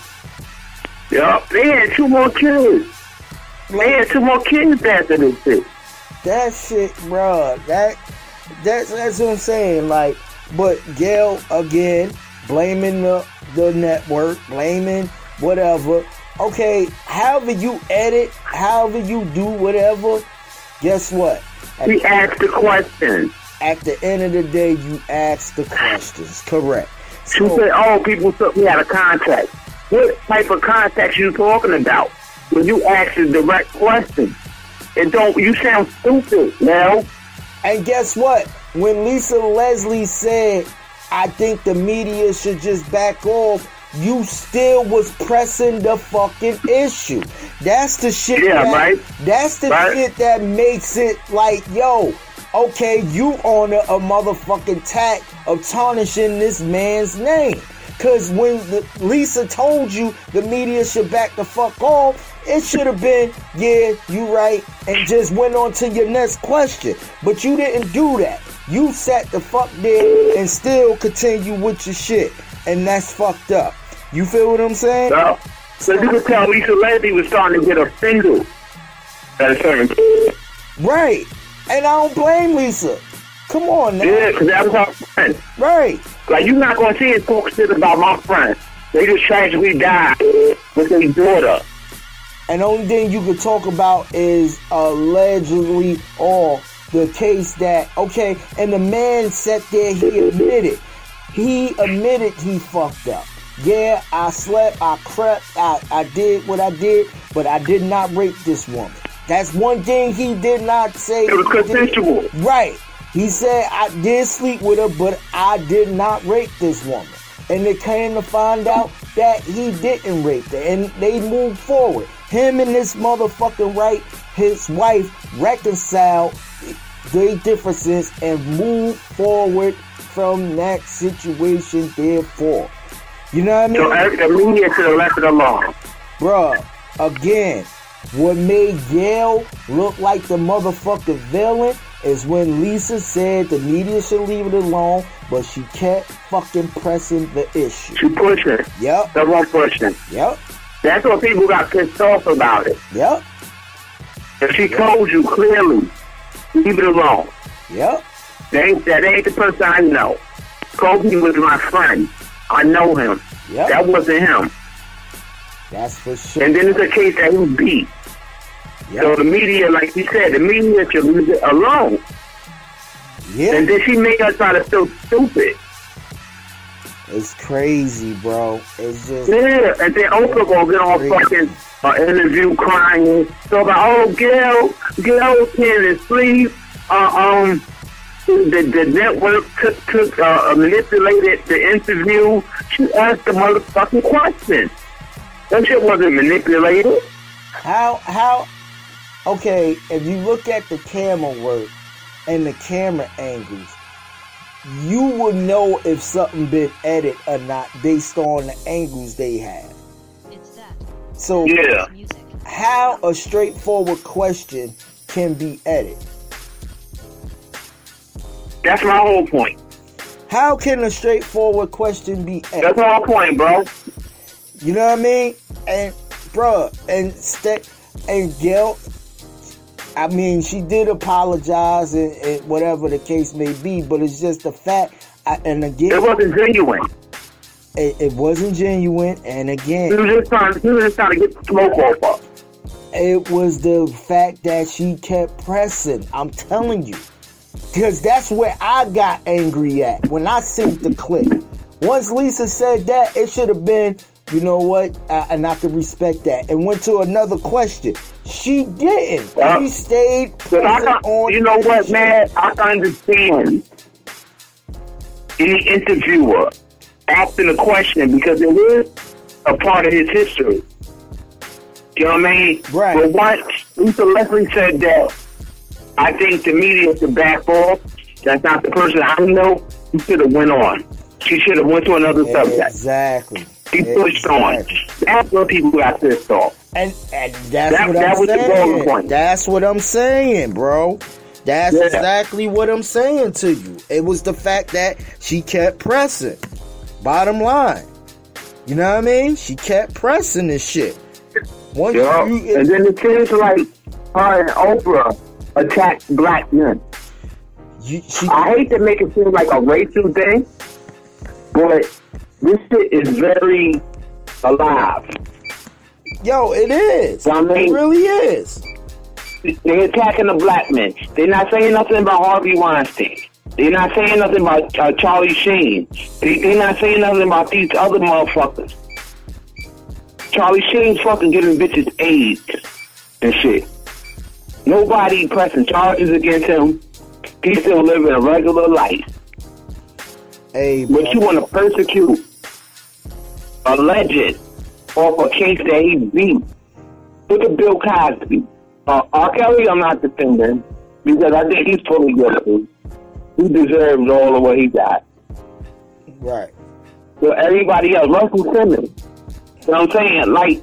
Yup, they had two more kids. They had two more kids after this shit. That shit, bruh, that, that's, that's what I'm saying. Like, but Gail, again, blaming the, the network, blaming whatever. Okay, however you edit, however you do whatever, guess what? At, He asked the question. at the end of the day, you ask the questions. Correct. She said, oh, people took me out of contact. What type of contact you talking about? When you ask a direct question. And don't, you sound stupid, now. And guess what? When Lisa Leslie said, I think the media should just back off, you still was pressing the fucking issue. That's the shit Yeah, that, right. That's the Right. shit that makes it like, yo, okay, you on a, a motherfucking tack of tarnishing this man's name. Because when the, Lisa told you the media should back the fuck off, it should have been, yeah, you right, and just went on to your next question. But you didn't do that. You sat the fuck there and still continue with your shit. And that's fucked up. You feel what I'm saying? So, so you could tell Lisa Leslie was starting to get offended at a certain point. Right. And I don't blame Lisa. Come on now. Yeah, because that was her friend. Right. Like, you're not going to see it talk shit about my friend. They just tragically died with their daughter. And the only thing you could talk about is allegedly or the case that, okay, and the man sat there, he admitted. He admitted he fucked up. Yeah, I slept, I crept, I, I did what I did, but I did not rape this woman. That's one thing he did not say. It was consensual. Right. He said, I did sleep with her, but I did not rape this woman. And they came to find out that he didn't rape her. And they moved forward. Him and this motherfucking right, his wife reconciled their differences and moved forward from that situation, therefore. You know what I mean? So uh, the media should have left it alone. Bruh, again, what made Gail look like the motherfucking villain is when Lisa said the media should leave it alone, but she kept fucking pressing the issue. She pushing. Yep. The wrong pushing. Yep. That's what people got pissed off about it. Yep. If she told you clearly, leave it alone. Yep. That ain't, that ain't the person I know. Kobe was my friend. I know him. Yep. That wasn't him. That's for sure. And then it's a case that he beat. Yep. So the media, like you said, the media should leave it alone. Yeah. And then she made us try to feel stupid. It's crazy, bro. It's just... Yeah, and then Oprah gonna get on fucking uh, interview crying. So about, oh, Gail, Gail can't sleep. Uh, um, the, the network took, took uh, manipulated the interview. She asked the motherfucking question. That shit wasn't manipulated. How, how... Okay, if you look at the camera work and the camera angles, you would know if something been edited or not based on the angles they have. It's that. So, Yeah. Music. how a straightforward question can be edited? That's my whole point. How can a straightforward question be edited? That's my whole point, bro. You know what I mean? And, bruh, and, st- and Gail, I mean, she did apologize and, and whatever the case may be, but it's just the fact, I, and again... It wasn't genuine. It, it wasn't genuine, and He again... was just trying, he was just trying to get the smoke off her. It was the fact that she kept pressing. I'm telling you. Because that's where I got angry at when I synced the clip. Once Lisa said that, it should have been, you know what, uh, and I could respect that. And went to another question. She didn't. Uh, she stayed But I pressing got, on. you know what, man? I can understand any interviewer asking a question because it is a part of his history. You know what I mean? Right. But once Lisa Leslie said that, I think the media should back off. That's not the person I know. She should have went on. She should have went to another subject. Exactly. She pushed on. Exactly. That's what people got pissed off. And, and that's That- what that I'm was the golden saying. point. That's what I'm saying, bro. That's Yeah. exactly what I'm saying to you. It was the fact that she kept pressing. Bottom line. You know what I mean? She kept pressing this shit. Once Yeah. you, And then it seems like her and Oprah attacked black men. you, she, I hate to make it seem like a racial thing, but this shit is very alive. yo, it is. I mean- It really is. They're attacking the black men. They're not saying nothing about Harvey Weinstein. They're not saying nothing about uh, Charlie Sheen. They, they're not saying nothing about these other motherfuckers. Charlie Sheen's fucking giving bitches AIDS and shit. Nobody pressing charges against him. He's still living a regular life. Hey, bro. But you want to persecute a legend off a case that he beat. Look at Bill Cosby. Uh, R. Kelly, I'm not defending because I think he's fully guilty. He deserves all of what he got. Right. So everybody else, Russell Simmons. You know what I'm saying? Like,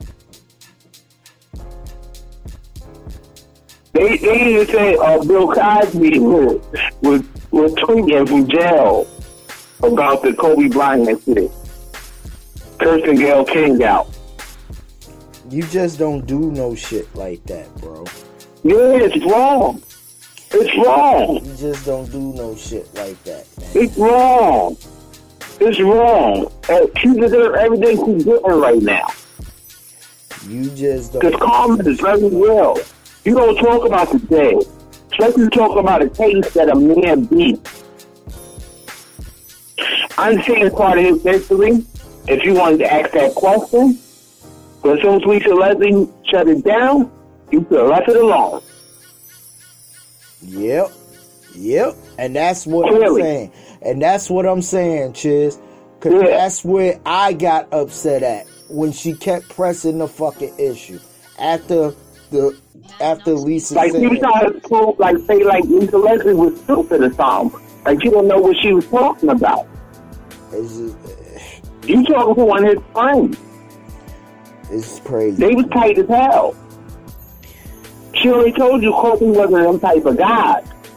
they, they even say uh, Bill Cosby was, was, was tweeting from jail about the Kobe Bryant shit. Cursing Gayle King out. You just don't do no shit like that, bro. Yeah, it's wrong. It's wrong. You just don't do no shit like that, man. It's wrong. It's wrong. Uh, she deserves everything she's getting right now. You just Because don't. Carmen is very real. You don't talk about the day. Especially talk about a case that a man beat. I understand part of his history. If you wanted to ask that question, but as soon as Lisa Leslie shut it down, you could have left it alone. Yep. Yep. And that's what Clearly. I'm saying. And that's what I'm saying, Chiz. Cause Yeah. that's where I got upset at. When she kept pressing the fucking issue. After the after Lisa Like said you was trying to prove, like say like Lisa Leslie was stupid or something. Like you don't know what she was talking about. it's, just, You talking to one of his friends. it's crazy. They was tight as hell. She already told you Kobe wasn't them type of guy.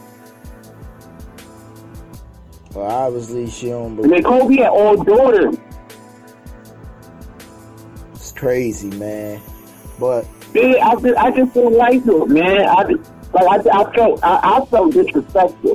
Well, obviously she don't And believe. then Kobe had all daughters. It's crazy, man. But Yeah, I just, I just don't like it, man. I just, like I, I felt I, I felt disrespectful.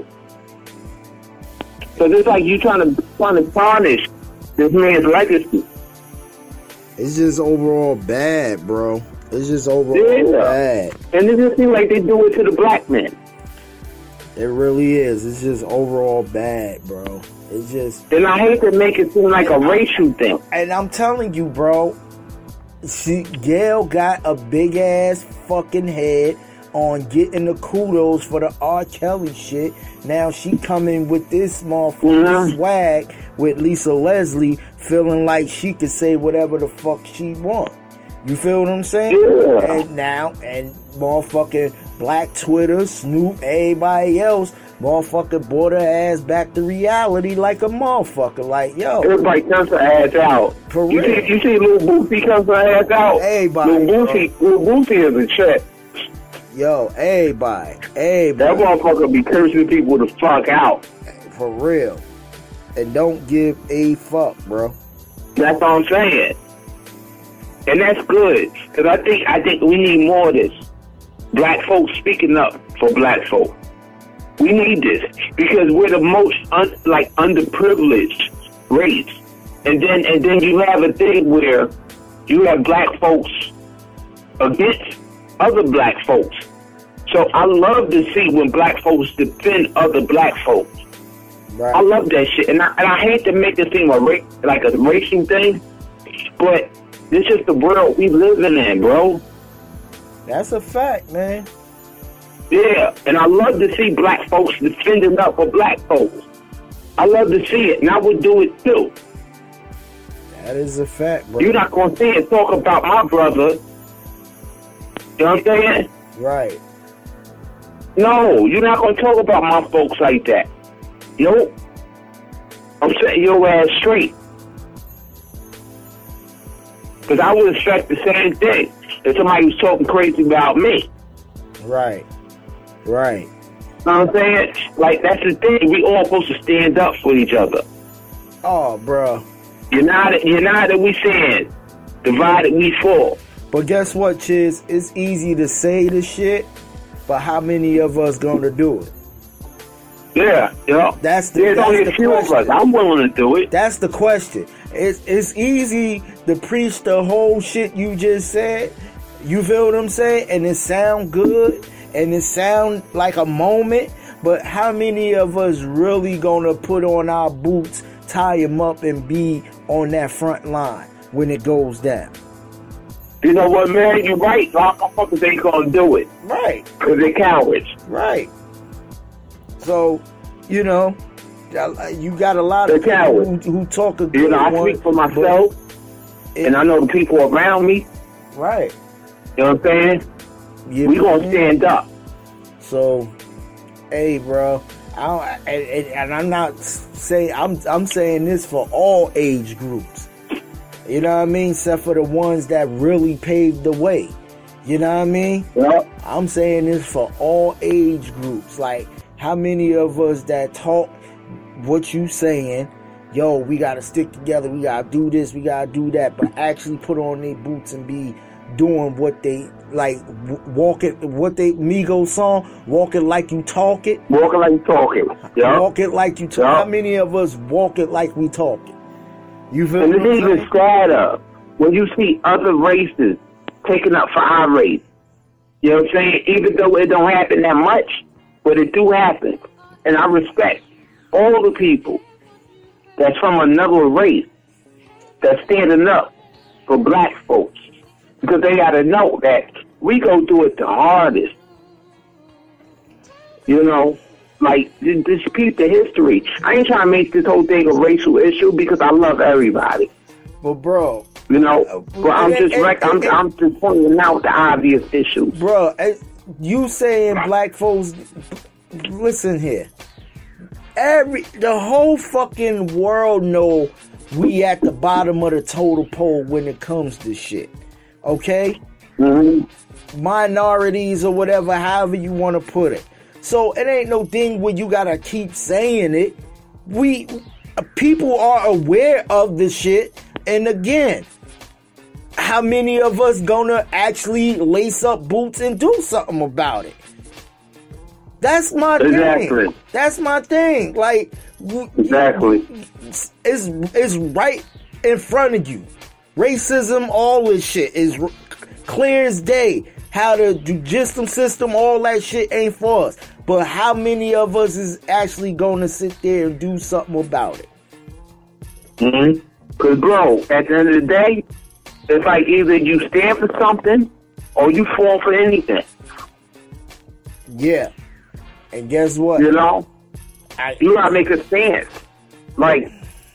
Cause it's like you trying to trying to tarnish this man's legacy. it's just overall bad, bro. It's just overall Yeah. bad. And it just seems like they do it to the black man. It really is. It's just overall bad, bro. It's just, And I hate to make it seem like a racial thing. and I'm telling you, bro. She, Gail got a big ass fucking head on getting the kudos for the R. Kelly shit. Now she coming with this motherfucking Mhm. swag with Lisa Leslie, feeling like she could say whatever the fuck she want. You feel what I'm saying? Yeah. And now, and motherfucking Black Twitter, Snoop, everybody else, motherfucker brought her ass back to reality like a motherfucker. Like, yo, Everybody comes her ass out. For you real. see, you see Lil Boosie comes her ass out? Everybody, Lil Boosie, Lil Boosie is a check. yo, everybody, That everybody, motherfucker be cursing people the fuck out. for real. And don't give a fuck, bro. That's what I'm saying. And that's good. Because I think I think we need more of this. Black folks speaking up for black folk. We need this. Because we're the most un, like underprivileged race. And then and then you have a thing where you have black folks against other black folks. So I love to see when black folks defend other black folks. Right. I love that shit, and I, and I hate to make it seem a ra- like a racing thing, but this is the world we living in, bro. That's a fact, man. Yeah, and I love to see black folks defending up for black folks. I love to see it, and I would do it too. That is a fact, bro. You're not gonna see it talk about my brother. You know what I'm saying? Right. No, you're not gonna talk about my folks like that. Nope. I'm setting your ass straight. Because I would expect the same thing if somebody was talking crazy about me. Right. Right. You know what I'm saying? Like, that's the thing. We all supposed to stand up for each other. Oh, bro. United, united we stand. Divided we fall. But guess what, Chiz? It's easy to say the shit, but how many of us gonna do it? Yeah, you know. That's the, There's that's only the a few of us. question. I'm willing to do it. That's the question. It's it's easy to preach the whole shit you just said. You feel what I'm saying? And it sound good, and it sound like a moment. But how many of us really gonna put on our boots, tie them up, and be on that front line when it goes down? You know what, man? You're right. Motherfuckers ain't gonna do it. Right. Because they're cowards. Right. So, you know, you got a lot of They're people cowards. who, who talk a good You know, I one, speak for myself, but it- and I know the people around me. right. You know what I'm saying? Yeah, We gonna stand up. So, hey, bro, I don't, and, and, and I'm not saying I'm I'm saying this for all age groups. You know what I mean? Except for the ones that really paved the way. You know what I mean? Yeah. I'm saying this for all age groups. Like, how many of us that talk what you saying, yo, we gotta stick together, we gotta do this, we gotta do that, but actually put on their boots and be doing what they like, w- walk it, what they Migos song, walk it like you talk it, Walking like you talking. Yeah. walk it like you talk. Yeah. How many of us walk it like we talk it? You feel And what it's I'm even saying? sadder when you see other races taking up for our race. You know what I'm saying? Even though it don't happen that much, but it do happen. And I respect all the people that's from another race that's standing up for black folks. Because they got to know that we go do it the hardest. You know? Like, just just keep the history. I ain't trying to make this whole thing a racial issue because I love everybody. But bro, You know? But I'm just rec- I'm, I'm just pointing out the obvious issues. bro, eh, you saying black folks? Listen here. Every the whole fucking world know we at the bottom of the totem pole when it comes to shit. Okay, Mm-hmm. minorities or whatever, however you want to put it. So it ain't no thing where you gotta keep saying it. we people are aware of the shit, and again, how many of us gonna actually lace up boots and do something about it? That's my Exactly. thing. That's my thing. Like, Exactly. it's it's right in front of you. Racism, all this shit is r- clear as day. How the judicial system, all that shit ain't for us. But how many of us is actually gonna sit there and do something about it? Mm-hmm. Cause bro, at the end of the day, it's like either you stand for something or you fall for anything. Yeah. And guess what? You know? I, You gotta make a stance. Like,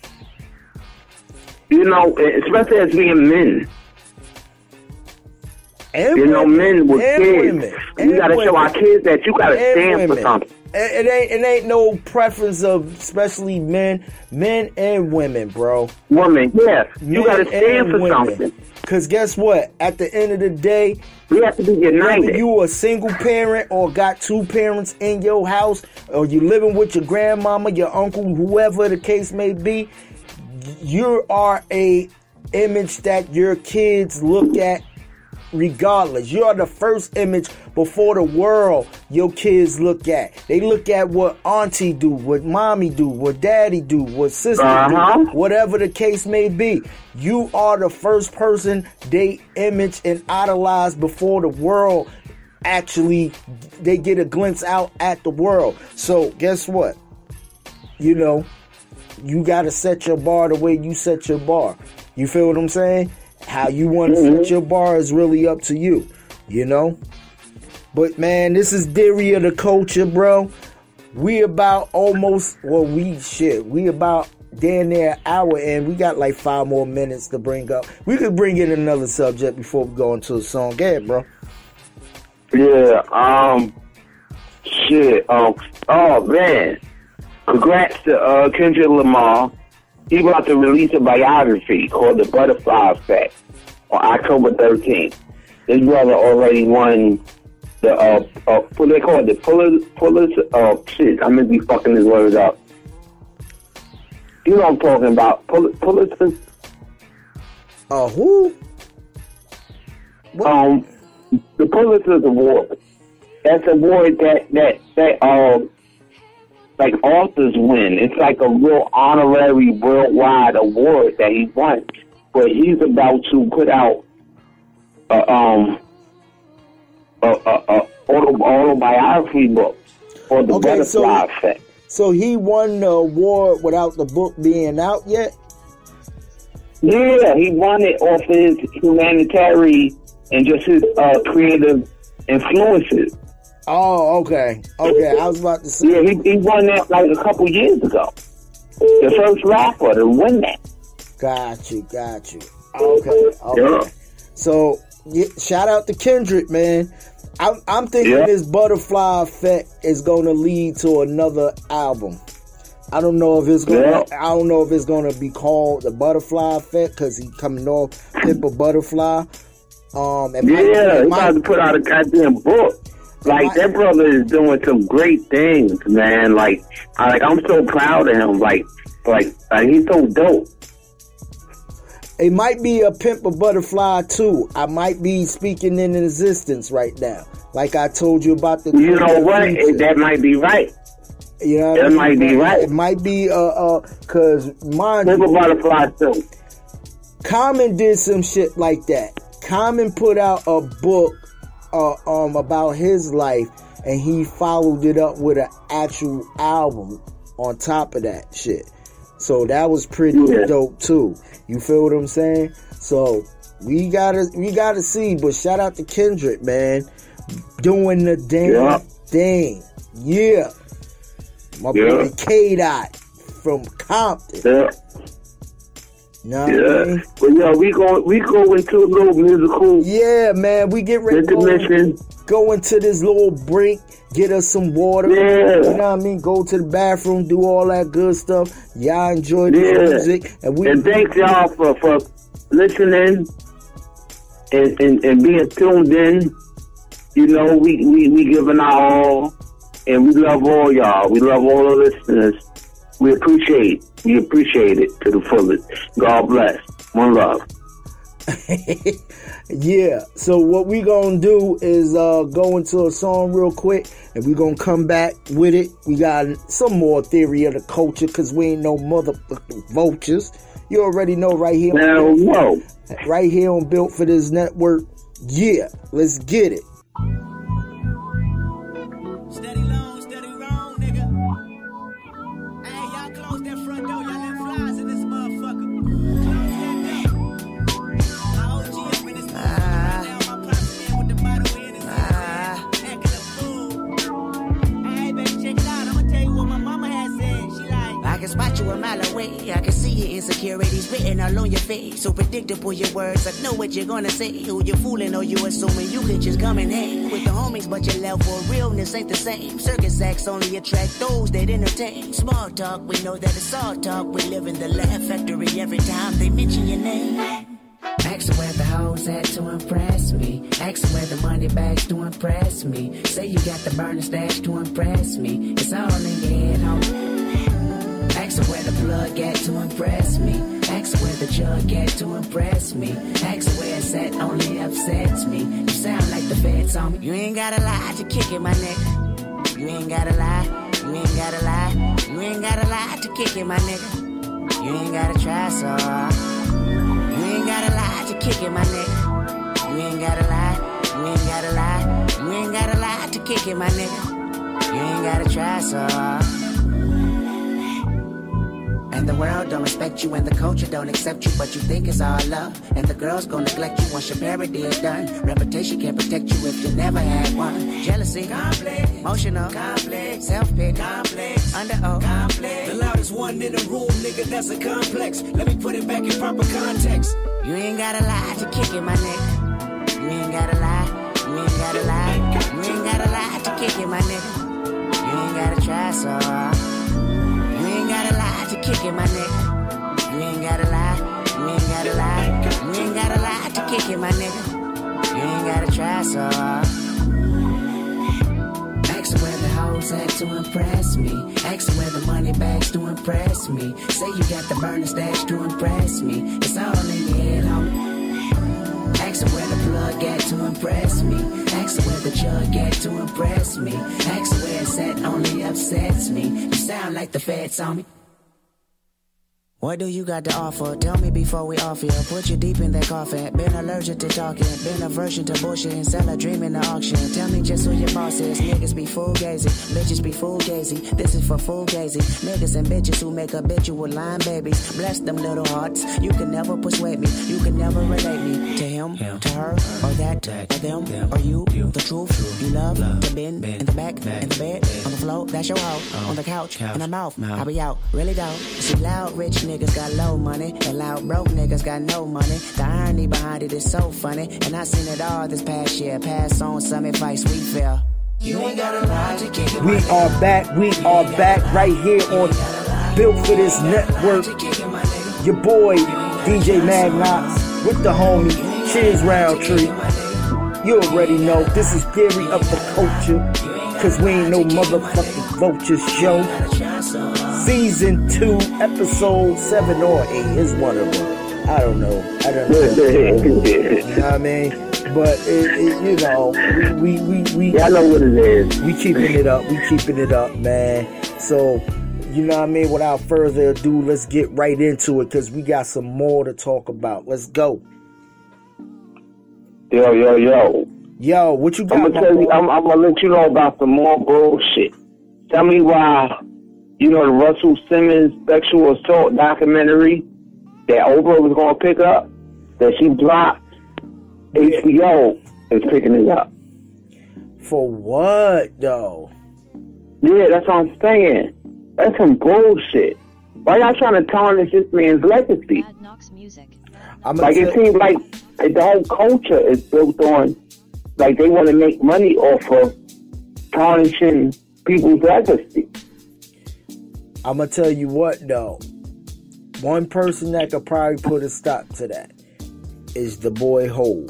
you know, especially as being men. and You know, women, men with and kids. women, We and gotta show women, our kids that you gotta and stand for women. something. It, it ain't it ain't no preference of especially men, men and women, bro. Woman, yes. You Men gotta stand and for women. something. Cause guess what? At the end of the day, We have to be whether united. you a single parent or got two parents in your house, or you living with your grandmama, your uncle, whoever the case may be, you are a image that your kids look at regardless. You are the first image before the world your kids look at. They look at what auntie do, what mommy do, what daddy do, what sister Uh-huh. do, whatever the case may be. You are the first person they image and idolize before the world actually they get a glimpse out at the world. So guess what? You know, you got to set your bar the way you set your bar. You feel what I'm saying? How you want to Mm-hmm. set your bar is really up to you, you know? But man, this is Theory of the Culture, bro. We about almost, well, we shit. We about damn near an hour and we got like five more minutes to bring up. We could bring in another subject before we go into a song. Go ahead, bro. Yeah, um, shit. Um, oh, man. Congrats to uh, Kendrick Lamar. He about to release a biography called The Butterfly Effect on October thirteenth. This brother already won the, uh, uh what they call it, the Pulitzer, Pulitzer, oh, shit, I'm going to be fucking his words up. You know what I'm talking about, Pul- Pulitzer? Uh, who? What? Um, the Pulitzer Award. That's an award that, that, that, um, like authors win. It's like a real honorary worldwide award that he won. But he's about to put out a um a, a, a auto, autobiography book for the Okay, so- Butterfly Effect. So he won the award without the book being out yet? Yeah, he won it off his humanitarian and just his uh, creative influences. Oh, okay. Okay, I was about to say. Yeah, he, he won that like a couple years ago. The first rapper to win that. Got you, got you. Okay, okay. Yeah. So, yeah, shout out to Kendrick, man. I'm, I'm thinking Yeah. this Butterfly Effect is going to lead to another album. I don't know if it's going. to Yeah. I don't know if it's going to be called the Butterfly Effect because he coming off Pimp a Butterfly. Um, it might- Yeah, it he's might- about to put out a goddamn book. Like, might- that brother is doing some great things, man. Like, I, like I'm so proud of him. Like, like, like he's so dope. It might be a Pimp a Butterfly too. I might be speaking in existence right now. Like I told you about the. You know what? Future. It, that might be right. You know what That I mean? might be right. It might be uh uh cause mind Pimp a you, Butterfly too. Common did some shit like that. Common put out a book uh, um about his life and he followed it up with an actual album on top of that shit. So that was pretty Yeah. dope too. You feel what I'm saying? So we gotta we gotta see, but shout out to Kendrick, man. Doing the damn Yeah. thing. Yeah. My Yeah. boy K Dot from Compton. Yeah, Know what I mean? yeah. But yeah, we go we go into a little musical Yeah, man, we get ready to go, intermission. go into this little break, get us some water. Yeah. You know what I mean? Go to the bathroom, do all that good stuff. Y'all enjoy the Yeah. music. And we And thanks y'all for, for listening and, and, and being tuned in. You know, we, we, we giving our all, and we love all y'all. We love all the listeners. We appreciate we appreciate it to the fullest. God bless. One love. Yeah, so what we gonna do is uh, go into a song real quick, and we gonna come back with it. We got some more theory of the culture, because we ain't no motherfucking vultures. You already know right here. Now, on whoa. Right here on Built for This Network. Yeah, let's get it. Steady long, steady wrong, nigga. Hey, y'all close that front door. Y'all let flies in this motherfucker. My O G up in this motherfucker. Now my pops in with the bottle in his hand. Acting a fool. Hey, baby, check it out. I'ma tell you what my mama had said. She like, I can spot you a mile away. I can see your insecurities written all on your face. So predictable your words. I know what you're gonna say. Who you fooling or you assuming you can just come and hang with the homies, but your level of realness ain't the same. Circus acts only attract those that entertain. Small talk, we know that it's all talk. We live in the laugh factory every time they mention your name. Ask where the hoes at to impress me. Ask where the money bags to impress me. Say you got the burner stash to impress me. It's all in your head, homie. Ask where the plug at to impress me. Ask where the jug at to impress me. Ask where it's at only upsets me. You sound like the feds on me. You ain't gotta lie to kick it, my nigga. You ain't gotta lie. You ain't gotta lie. You ain't gotta lie to kick it, my nigga. You ain't gotta try so hard. You ain't gotta lie to kick it, my nigga. You ain't gotta lie. You ain't gotta lie. You ain't gotta lie to kick it, my nigga. You ain't gotta try so hard. And the world don't respect you, and the culture don't accept you, but you think it's all love. And the girls gon' neglect you once your parody is done. Reputation can't protect you if you never had one. Jealousy, complex, emotional, complex, self-pity, complex, under oath, complex. the loudest one in the room, nigga, that's a complex. Let me put it back in proper context. You ain't gotta lie to kick it, my nigga. You ain't gotta lie. You ain't gotta lie. You ain't gotta lie to kick it, my nigga. You ain't gotta try so hard. You ain't gotta lie to kick it, my nigga. You ain't gotta lie. You ain't gotta lie. You ain't gotta lie to kick it, my nigga. You ain't gotta try so hard. Ask where the hoes at to impress me. Ask where the money bags to impress me. Say you got the burner stash to impress me. It's all in your head, homie. Ask where the plug at to impress me. Ask where the jug at to impress me. Ask where it's at only upsets me. You sound like the feds on me. What do you got to offer? Tell me before we off here. Put you deep in that coffin. Been allergic to talking. Been aversion to bullshit. And sell a dream in the auction. Tell me just who your boss is. Niggas be fugazi. Bitches be fugazi. This is for fugazi. Niggas and bitches who make habitual line babies. Bless them little hearts. You can never persuade me. You can never relate me to him, him to her, or that, or them, them, or you. you. The truth, truth. You love, love to bend, bend in the back, back, in the bed, bed, on the floor. That's your hoe. Oh. On the couch, couch, in the mouth. mouth. I be out. Really don't. See loud rich niggas. Niggas got low money, and loud broke niggas got no money. The irony behind it is so funny, and I seen it all this past year. Pass on some advice we feel. You ain't gotta lie to kick it. We are back, we are back right here on Built for This Network. Your boy, D J Magnox, with the homie, Cheers Roundtree. You already know, this is Theory of the Culture, cause we ain't no motherfucking vultures show. Season two, episode seven or eight is one of them. I don't know. I don't know. You know what I mean? But it, it, you know, we we we. Yeah, I know what it is. We keeping it up. We keeping it up, man. So, you know what I mean? Without further ado, let's get right into it because we got some more to talk about. Let's go. Yo, yo, yo. Yo, what you got? I'm gonna tell you. I'm, I'm gonna let you know about some more bullshit. Tell me why. You know the Russell Simmons sexual assault documentary that Oprah was going to pick up, that she blocked? H B O is picking it up. For what, though? Yeah, that's what I'm saying. That's some bullshit. Why y'all trying to tarnish this man's legacy? Bad Knox Music. Like, it seems like, like the whole culture is built on, like, they want to make money off of tarnishing people's legacy. I'm going to tell you what, though. One person that could probably put a stop to that is the boy Hove.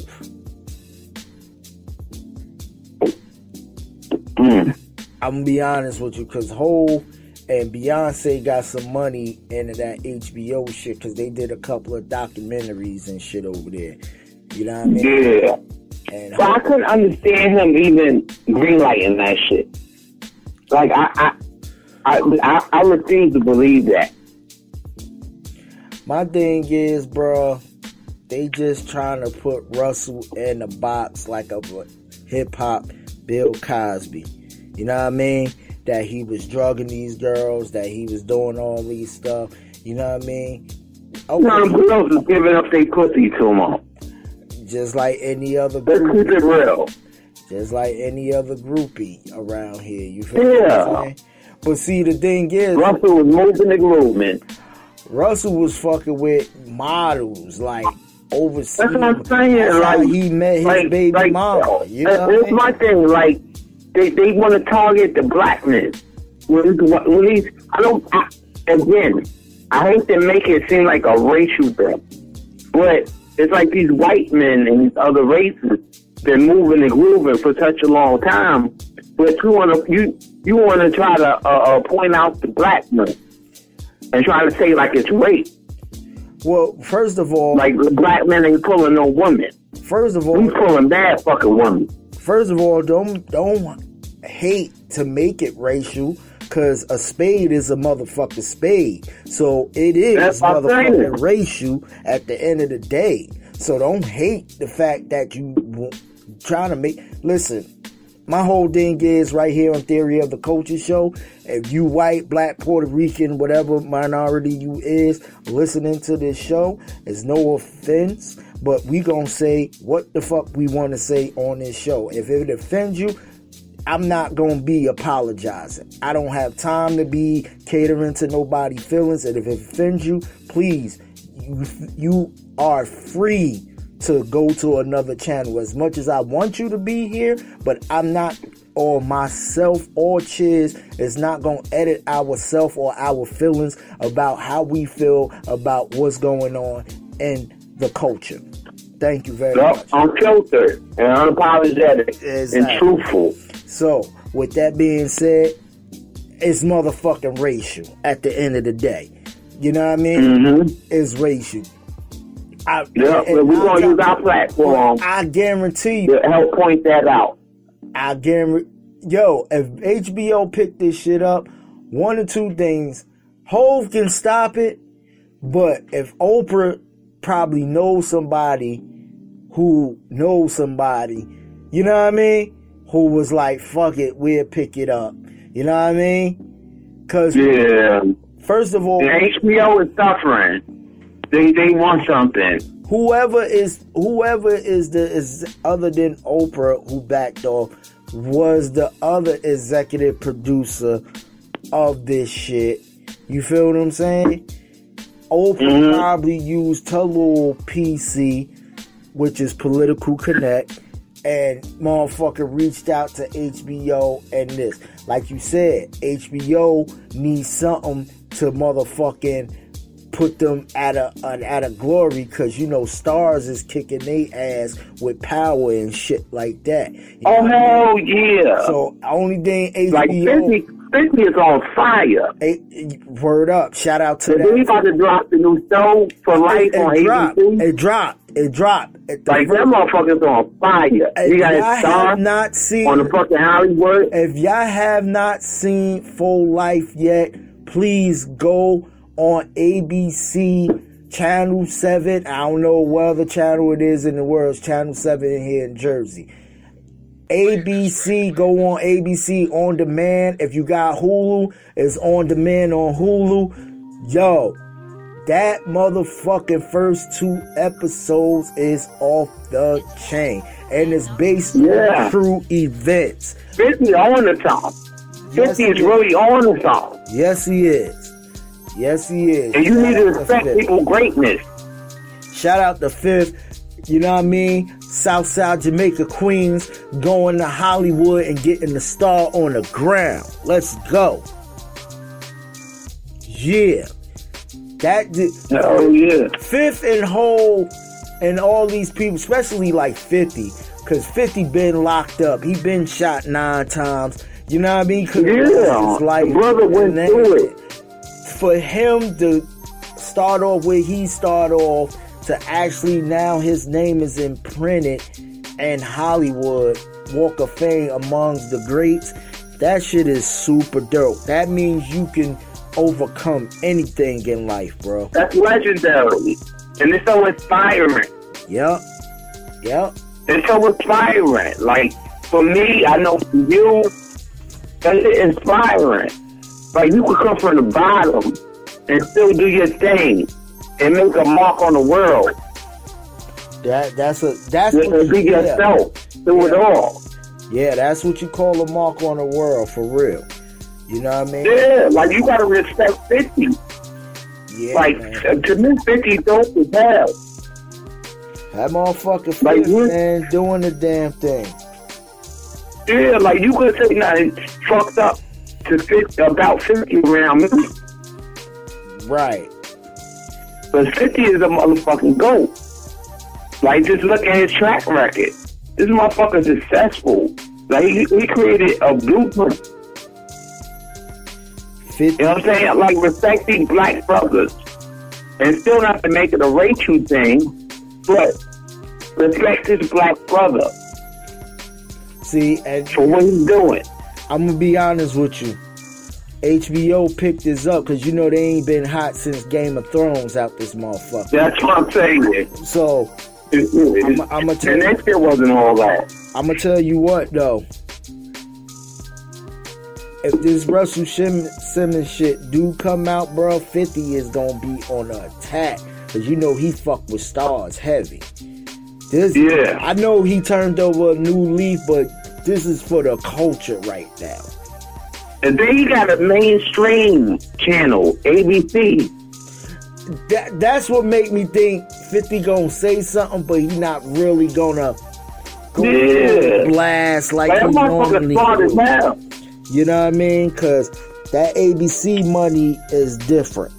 Mm. I'm going to be honest with you, because Hove And Beyonce got some money into that H B O shit because they did a couple of documentaries and shit over there. You know what I mean? Yeah. And So I couldn't understand him even greenlighting that shit. Like I, I, I, I, I refuse to believe that. my thing is, bro, they just trying to put Russell in the box like a hip hop Bill Cosby. You know what I mean? That he was drugging these girls, that he was doing all these stuff. You know what I mean? Okay. No, the girls was giving up their pussy to him. Just like any other Let's keep groupie. it real. Just like any other groupie around here. You feel Yeah. what I'm saying? But see, the thing is, Russell was moving the movement. Russell was fucking with models, like, overseas. That's what I'm saying. That's like, how he met his like, baby like, mama. You know that's, what I that's mean? my thing. Like, they, they want to target the blackness. When, when he's, I don't, I, again, I hate to make it seem like a racial thing, but it's like these white men and these other races, they're moving and grooving for such a long time, but you want to you you want to try to uh, uh, point out the blackness and try to say like it's rape. Well, first of all, Like the black men ain't pulling no woman. first of all, He's pulling bad fucking women. first of all, don't don't hate to make it racial, because a spade is a motherfucking spade. So it is That's what I'm motherfucking saying. racial at the end of the day. So don't hate the fact that you w- trying to make. Listen, my whole thing is right here on Theory of the Culture Show. If you white, black, Puerto Rican, whatever minority you is, listening to this show, it's no offense, but we gonna say what the fuck we want to say on this show. If it offends you, I'm not gonna be apologizing. I don't have time to be catering to nobody's feelings, and if it offends you, please, you, you are free to go to another channel. As much as I want you to be here, but I'm not, or myself or Chiz is not gonna edit ourself or our feelings about how we feel about what's going on in the culture. Thank you very Yep, much. unfiltered and unapologetic Exactly. and truthful. So, with that being said, it's motherfucking racial at the end of the day. You know what I mean? Mm-hmm. It's racial. I, Yeah, and but we're I- gonna use our platform I guarantee you, to help point that out. I guarantee, yo, if H B O picked this shit up, one or two things, Hove can stop it, but if Oprah probably knows somebody who knows somebody, you know what I mean? Who was like, fuck it, we'll pick it up. You know what I mean? Cause Yeah. first of all, And H B O is suffering. They they want something. whoever is whoever is the is other than Oprah who backed off was the other executive producer of this shit. You feel what I'm saying? Oprah Mhm. probably used her little P C, which is Political Connect, and motherfucker reached out to H B O and this. Like you said, H B O needs something to motherfucking put them at a an, at a glory, because you know Stars is kicking they ass with Power and shit like that. You know Oh what I mean? hell yeah! So only thing H B O, like fifty, fifty is on fire. eh, word up, shout out to So then he that. about to drop the new show for life It, on it dropped. A B C. It dropped. It dropped. It, Like them motherfuckers on fire. if You got y'all a star have not seen, on the fucking Hollywood. if y'all have not seen Full Life yet, please go on A B C Channel seven. I don't know what other channel it is in the world. It's Channel seven here in Jersey. A B C, go on A B C on demand. If you got Hulu, it's on demand on Hulu. Yo, that motherfucking first two episodes is off the chain. And it's based Yeah. on true events. fifty on the top. Yes, fifty is he is. really on the top. Yes, he is. Yes, he is. And you need to Shout out respect Fifth. people's greatness. Shout out to Fifth. You know what I mean? Southside Jamaica, Queens, going to Hollywood and getting the star on the ground. Let's go. Yeah. That did. Oh yeah. Fifth and Hole and all these people, especially like fifty, because fifty been locked up. He been shot nine times. You know what I mean? Cause Yeah, it's like, the brother went then, through it. For him to start off where he started off, to actually now his name is imprinted in Hollywood Walk of Fame amongst the greats, that shit is super dope. That means you can overcome anything in life, bro. That's legendary. And it's so inspiring. Yep. Yep. It's so inspiring. Like, for me, I know for you, it's inspiring. Like, you could come from the bottom and still do your thing and make a mark on the world. That that's a that's and what be you, yourself. Yeah. Do yeah. it all. Yeah, that's what you call a mark on the world, for real. You know what I mean? Yeah, like you gotta respect fifty. Yeah, like man. To me, fifty dope as hell. That motherfucker like, fifty, man, doing the damn thing. Yeah, like you could say nothing fucked up to fifty, about fifty around me. Right. But fifty is a motherfucking goat. Like, just look at his track record. This motherfucker's successful. Like, he, he created a blueprint. fifty. You know what I'm saying? Like, respecting black brothers. And still not to make it a racial thing, but respect his black brother. See, and for what he's doing. I'm going to be honest with you. H B O picked this up because, you know, they ain't been hot since Game of Thrones out this motherfucker. That's what I'm saying. So, it, it, I'm, I'm gonna tell and you, that shit wasn't all that. I'm gonna tell you what though. If this Russell Shim, Simmons shit do come out, bro, fifty is gonna be on the attack because you know he fuck with stars heavy. This, yeah. I know he turned over a new leaf, but this is for the culture right now. And then he got a mainstream channel, A B C. That that's what make me think fifty gonna say something, but he not really gonna go yeah. blast like he normally do. Now. You know what I mean? Cause that A B C money is different.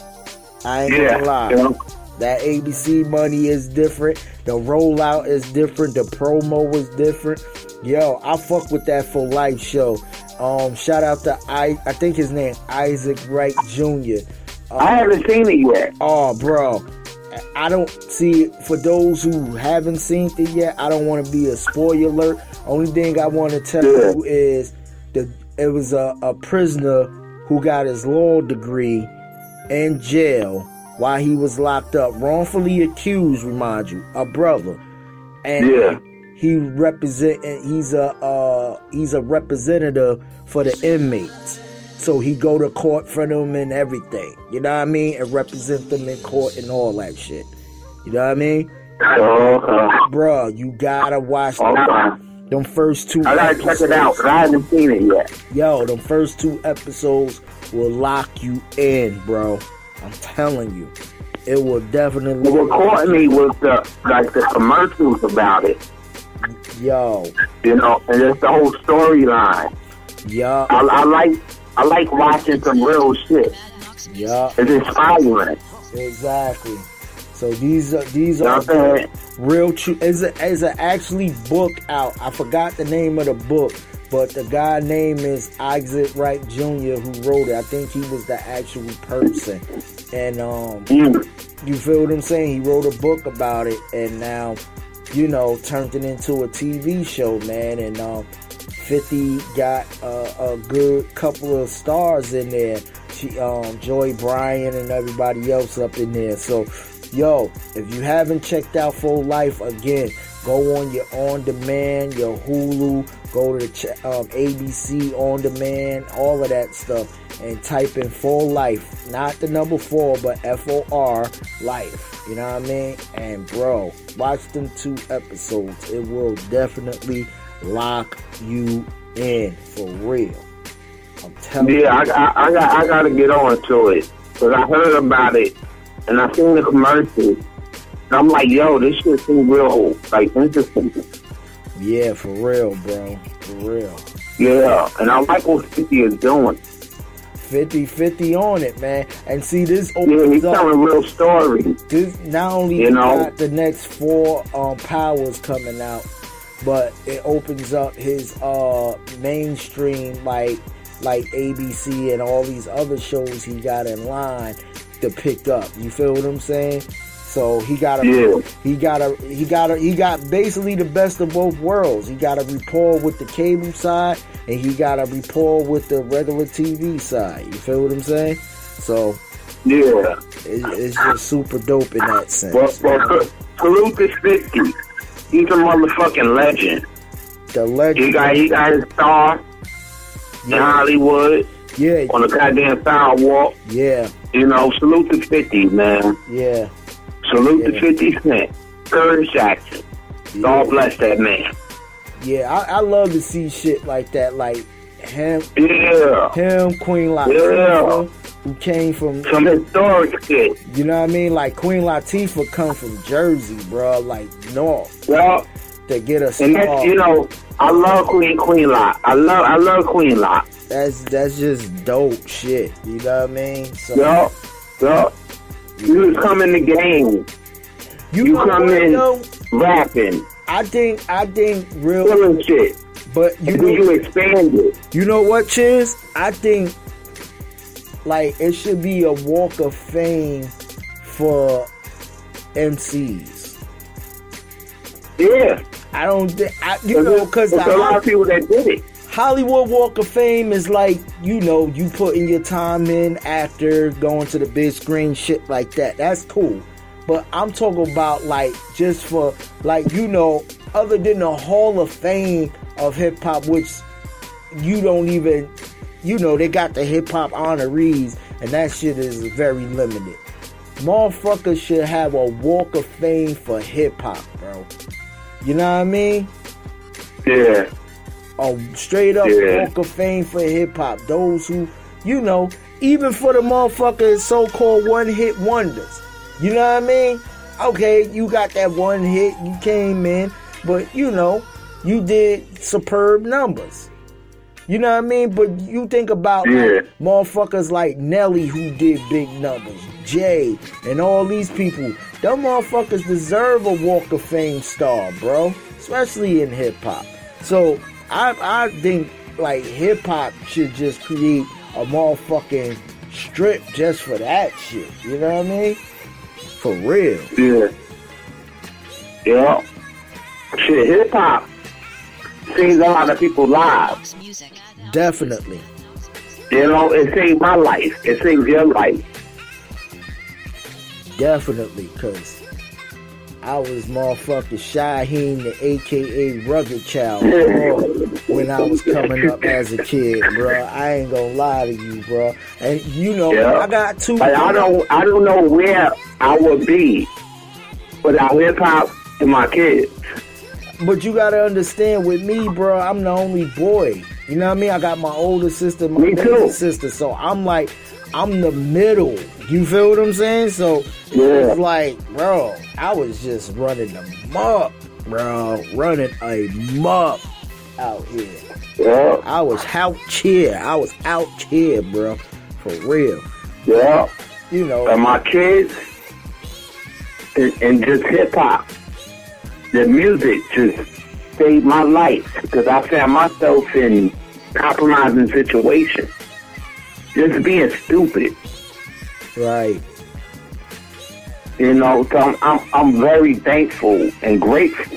I ain't yeah. gonna lie. Yeah. That A B C money is different. The rollout is different. The promo is different. Yo, I fuck with that For Life show. Um, shout out to I. I think his name Isaac Wright Junior Um, I haven't seen it yet. Oh, bro. I don't see it. For those who haven't seen it yet, I don't want to be a spoiler alert. Only thing I want to tell yeah. you is that it was a, a prisoner who got his law degree in jail while he was locked up, wrongfully accused, remind you, a brother. And yeah. he represent. He's a uh, he's a representative for the inmates. So he go to court for them and everything. You know what I mean? And represent them in court and all that shit. You know what I mean? Uh, Bruh, you gotta watch uh, them, them first two I gotta episodes. check it out, but I haven't seen it yet. Yo, them first two episodes will lock you in, bro. I'm telling you. It will definitely... What caught me was the, like, the commercials about it. Yo. You know, and it's the whole storyline. Yeah. I, I like... I like watching some real shit. Yeah. It's inspiring. Exactly. So these are these you know are real true. Is a is a actually book out. I forgot the name of the book, but the guy name is Isaac Wright Junior who wrote it. I think he was the actual person. And um, mm. you feel what I'm saying? He wrote a book about it, and now, you know, turned it into a T V show, man. And um. fifty got uh, a good couple of stars in there. She, um, Joy Bryan and everybody else up in there. So, yo, if you haven't checked out For Life, again, go on your On Demand, your Hulu, go to the ch- um, A B C On Demand, all of that stuff, and type in For Life. Not the number four, but F O R Life. You know what I mean? And, bro, watch them two episodes. It will definitely lock you in for real. I'm telling yeah, you. Yeah, I, I, I got I got to get on to it because I heard about it and I seen the commercials. And I'm like, yo, this shit seems real, like interesting. Yeah, for real, bro, for real. Yeah, and I like what fifty is doing. fifty fifty on it, man. And see, this yeah, opens he's up. telling real stories. This not only you you know? got the next four um powers coming out. but it opens up his uh mainstream like like A B C and all these other shows he got in line to pick up. You feel what I'm saying? So he got a, yeah. he got a, he got a, he got basically the best of both worlds. He got a rapport with the cable side, and he got a rapport with the regular T V side. You feel what I'm saying? So yeah, it, it's just super dope in that sense. Well, well salute to fifty. He's a motherfucking legend. The legend. He got he got his star yeah. in Hollywood. Yeah. On the goddamn sidewalk. Yeah. You know, salute to fifty, man. Yeah. Salute yeah. to fifty Cent, Curtis Jackson. Yeah. God bless that man. Yeah, I, I love to see shit like that, like him, yeah, him, Queen Latifah, yeah. who came from some historic shit. You know what I mean? Like Queen Latifah come from Jersey, bro, like North. Yeah, to get us. And that's, you know, I love Queen Queen Lot. I love I love Queen Lot. That's that's just dope shit. You know what I mean? So, yeah, yeah. You come in the game. You, you know come what, in yo? rapping. I think I think real feeling shit. But you and know, you expand it. You know what, Chiz? I think like it should be a walk of fame for M Cs. Yeah. I don't think I, you know because there's a lot of people that did it. Hollywood Walk of Fame is like, you know, you putting your time in, actor, going to the big screen, shit like that. That's cool. But I'm talking about, like, just for, like, you know, other than the Hall of Fame of hip-hop, which you don't even, you know, they got the hip-hop honorees, and that shit is very limited. Motherfuckers should have a Walk of Fame for hip-hop, bro. You know what I mean? Yeah. A straight up yeah. Walk of Fame for hip hop. Those who, you know, even for the motherfuckers so-called one-hit wonders. You know what I mean? Okay, you got that one hit, you came in, but you know, you did superb numbers. You know what I mean? But you think about yeah. like, motherfuckers like Nelly who did big numbers, Jay, and all these people. Them motherfuckers deserve a Walk of Fame star, bro. Especially in hip hop. So I I think like hip hop should just create a motherfucking strip just for that shit. You know what I mean? For real. Yeah. Yeah. Shit, hip hop saves a lot of people's lives. Definitely. You know, it saved my life. It saved your life. Definitely, cause I was motherfucking Shaheen, the A K A Rugged Child, bro, when I was coming up as a kid, bro. I ain't gonna lie to you, bro. And you know, yeah. I got two. Like, I don't, I don't know where I would be without hip hop and my kids. But you gotta understand, with me, bro, I'm the only boy. You know what I mean? I got my older sister, my me baby too. sister, so I'm like, I'm the middle. You feel what I'm saying? So yeah. it's like, bro, I was just running amok, bro, running amok out here. Yeah. I was out here. I was out here, bro, for real. Yeah. You know. And my kids, and, and just hip hop, the music just saved my life because I found myself in compromising situations. Just being stupid. Right. You know, so I'm, I'm, I'm very thankful and grateful.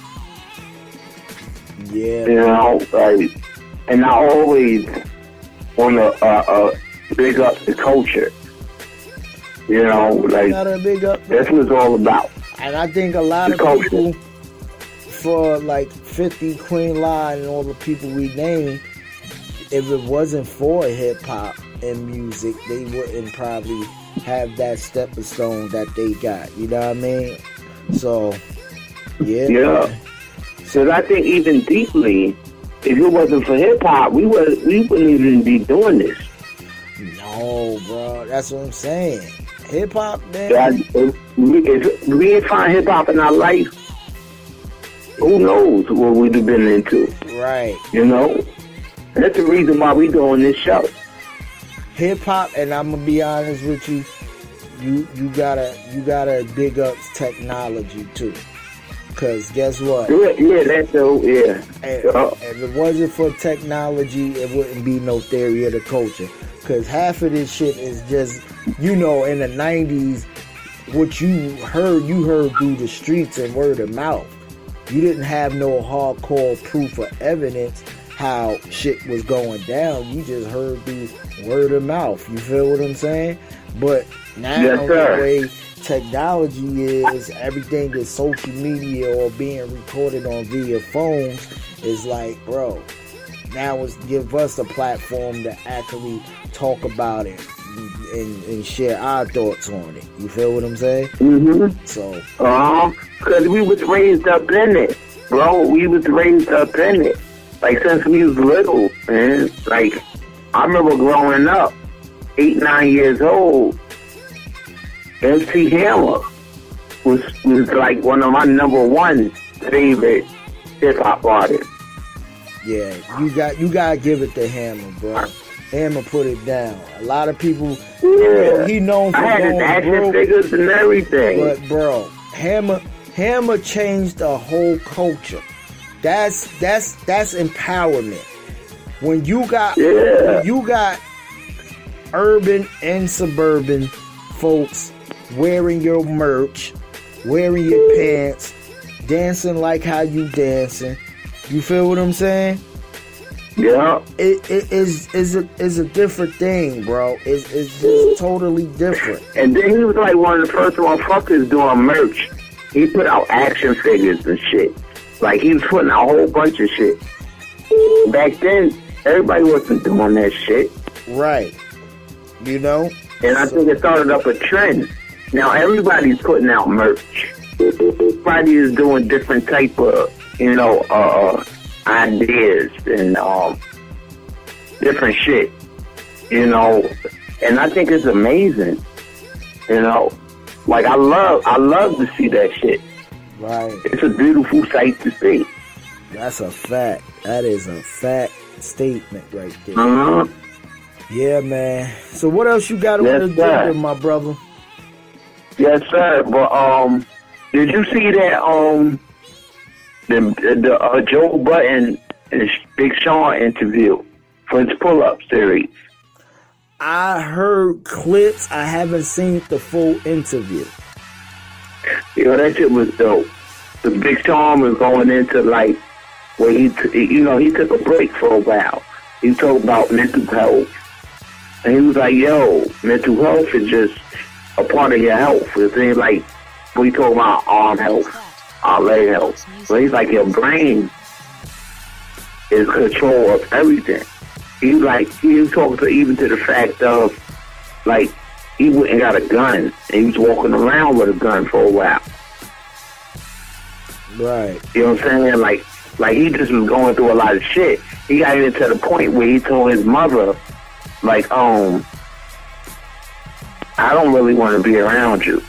Yeah. You know, like, and I always want to uh, uh, big up the culture. You know, like, gotta big up the- that's what it's all about. And I think a lot the of culture. people, for like fifty, Queen Line, and all the people we named, if it wasn't for hip hop and music, they wouldn't probably have that stepping stone that they got. You know what I mean? So, yeah. Yeah. So I think even deeply, if it wasn't for hip hop, we would we wouldn't even be doing this. No, bro. That's what I'm saying. Hip hop, man. That, if, we, if we didn't find hip hop in our life, who knows what we'd have been into? Right. You know? That's the reason why we doing this show. Hip hop, and I'm gonna be honest with you, you you gotta you gotta big up technology too, Cause guess what? Yeah, yeah, that's so, yeah. And, Uh, if it wasn't for technology, it wouldn't be no theory of the culture. Cause half of this shit is just, you know, in the nineties, what you heard, you heard through the streets and word of mouth. You didn't have no hardcore proof or evidence how shit was going down. You just heard through word of mouth. You feel what I'm saying? But now Yes, the sir. way technology is, everything is social media or being recorded on via phones, is like, bro, now it's give us a platform to actually talk about it and, and share our thoughts on it. You feel what I'm saying? mm-hmm. So, Uh-huh. Because we was raised up in it, bro. We was raised up in it. Like, since we was little, man. Like, I remember growing up, eight, nine years old, M C Hammer was, was like one of my number one favorite hip-hop artists. yeah, you got you gotta give it to Hammer, bro. Hammer put it down. A lot of people, Yeah. he known for I had his going action broke, figures and everything. but bro, Hammer Hammer changed the whole culture. That's that's that's empowerment. When you got Yeah. when you got urban and suburban folks wearing your merch, wearing your pants, dancing like how you dancing. You feel what I'm saying? Yeah. It, it is is a is a different thing, bro. It's it's just totally different. And then he was like one of the first motherfuckers doing merch. He put out action figures and shit. Like, he was putting out a whole bunch of shit. Back then, everybody wasn't doing that shit. Right. You know? And I think it started up a trend. Now everybody's putting out merch. Everybody is doing different type of, you know, uh, ideas and um, different shit. You know, and I think it's amazing. You know, like I love, I love to see that shit. Right. It's a beautiful sight to see. That's a fact. That is a fact statement right there. Uh-huh. Yeah, man. So what else you got on Yes, the agenda, sir. my brother? Yes, sir. But um, did you see that um, the the uh, Joe Budden and Big Sean interview for his pull-up series? I heard clips. I haven't seen the full interview. You know, that shit was dope. The Big Sean was going into like where he, t- you know, he took a break for a while. He talked about mental health, and he was like, "Yo, mental health is just a part of your health. It's ain't like we talk about arm health, our leg health. But he's like your brain is control of everything." He like he was talking to even to the fact of like he went and got a gun and he was walking around with a gun for a while. Right. You know what I'm saying? Like like he just was going through a lot of shit. He got even to the point where he told his mother, like, um, I don't really want to be around you.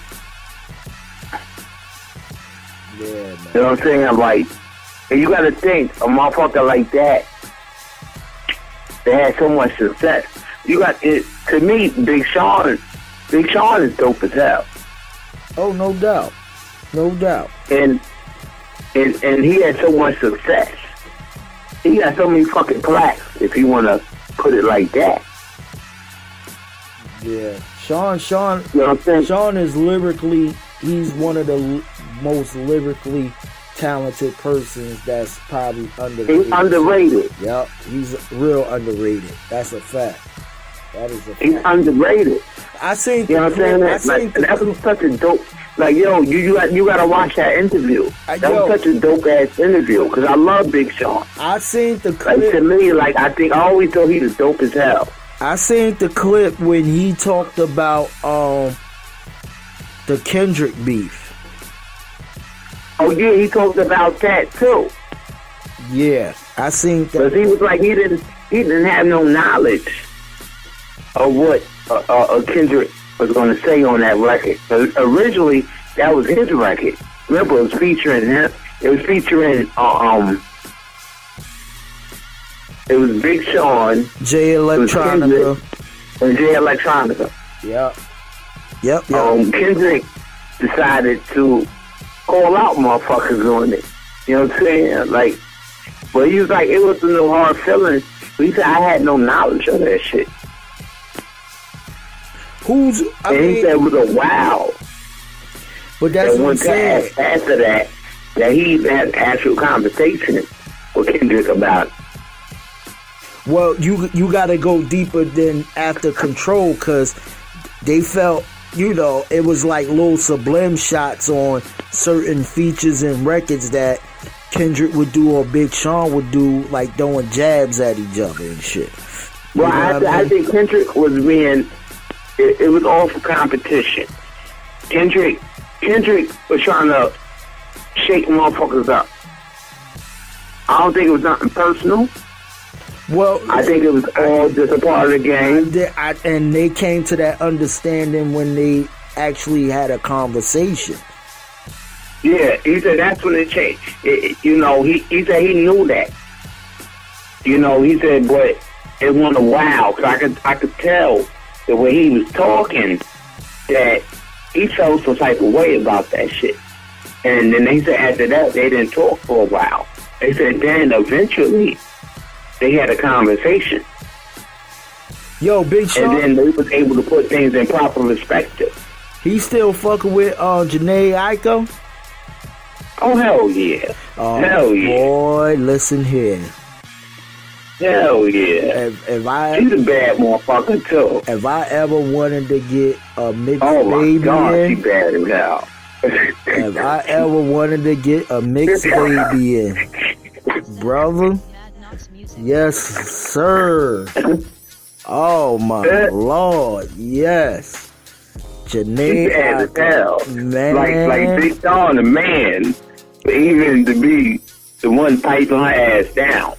Yeah, man. You know what I'm saying? I'm like, and you got to think, a motherfucker like that, they had so much success. You got it. To me, Big Sean, Big Sean is dope as hell, Oh, no doubt. No doubt. and and and he had so much success. He got so many fucking plaques, if you want to put it like that. Yeah. Sean, Sean, You know what I'm saying? Sean is lyrically, he's one of the l- most lyrically talented persons that's probably underrated. He's underrated. Yep, he's real underrated. That's a fact. That is a He's fact. underrated. I seen You know what I'm saying? I That, seen like, that was such a dope. Like, yo, you you got you got to watch that interview. I- That yo. was such a dope ass interview because I love Big Sean. I seen the Like, to clip. me, like I think I always thought he was dope as hell. I seen the clip when he talked about um the Kendrick beef. Oh yeah, he talked about that too. Yeah, I seen Because that. he was like he didn't he didn't have no knowledge of what uh, uh, uh, Kendrick was going to say on that record. So originally, that was his record. Remember, it was featuring him. It was featuring uh, um. It was Big Sean Jay Electronica. and Jay Electronica. Yep. Yep. Yep. Um, Kendrick decided to call out motherfuckers on it. You know what I'm saying? Like, but he was like, it wasn't no hard feelings. But he said, I had no knowledge of that shit. Who's, I and mean, he said it was a wow. But that's and what I'm saying. After, after that, that he even had an actual conversation with Kendrick about it. Well, you you got to go deeper than after Control, because they felt, you know, it was like little sublime shots on certain features and records that Kendrick would do or Big Sean would do, like throwing jabs at each other and shit. You well, I, I, mean? I think Kendrick was being, it, it was all for competition. Kendrick, Kendrick was trying to shake motherfuckers up. I don't think it was nothing personal. Well, I think it was all just a part of the game. They, I, and they came to that understanding when they actually had a conversation. Yeah, he said that's when it changed. It, you know, he, he said he knew that. You know, he said, but it went a while, because I could, I could tell the way he was talking that he felt some type of way about that shit. And then they said after that, they didn't talk for a while. They said then eventually they had a conversation. Yo, Big Sean. And then they was able to put things in proper perspective. He still fucking with uh, Jhené Aiko? Oh, hell yeah. Oh, hell yeah. Boy, listen here. Hell yeah. If, if I, She's a bad motherfucker, too. If I ever wanted to get a mixed oh my baby God, in. she bad as hell. If I ever wanted to get a mixed baby in, brother, yes, sir. Oh my Lord, yes. Jhené, she bad as hell. Man. Like, like Big Sean, a man, but even to be the one piping her ass down.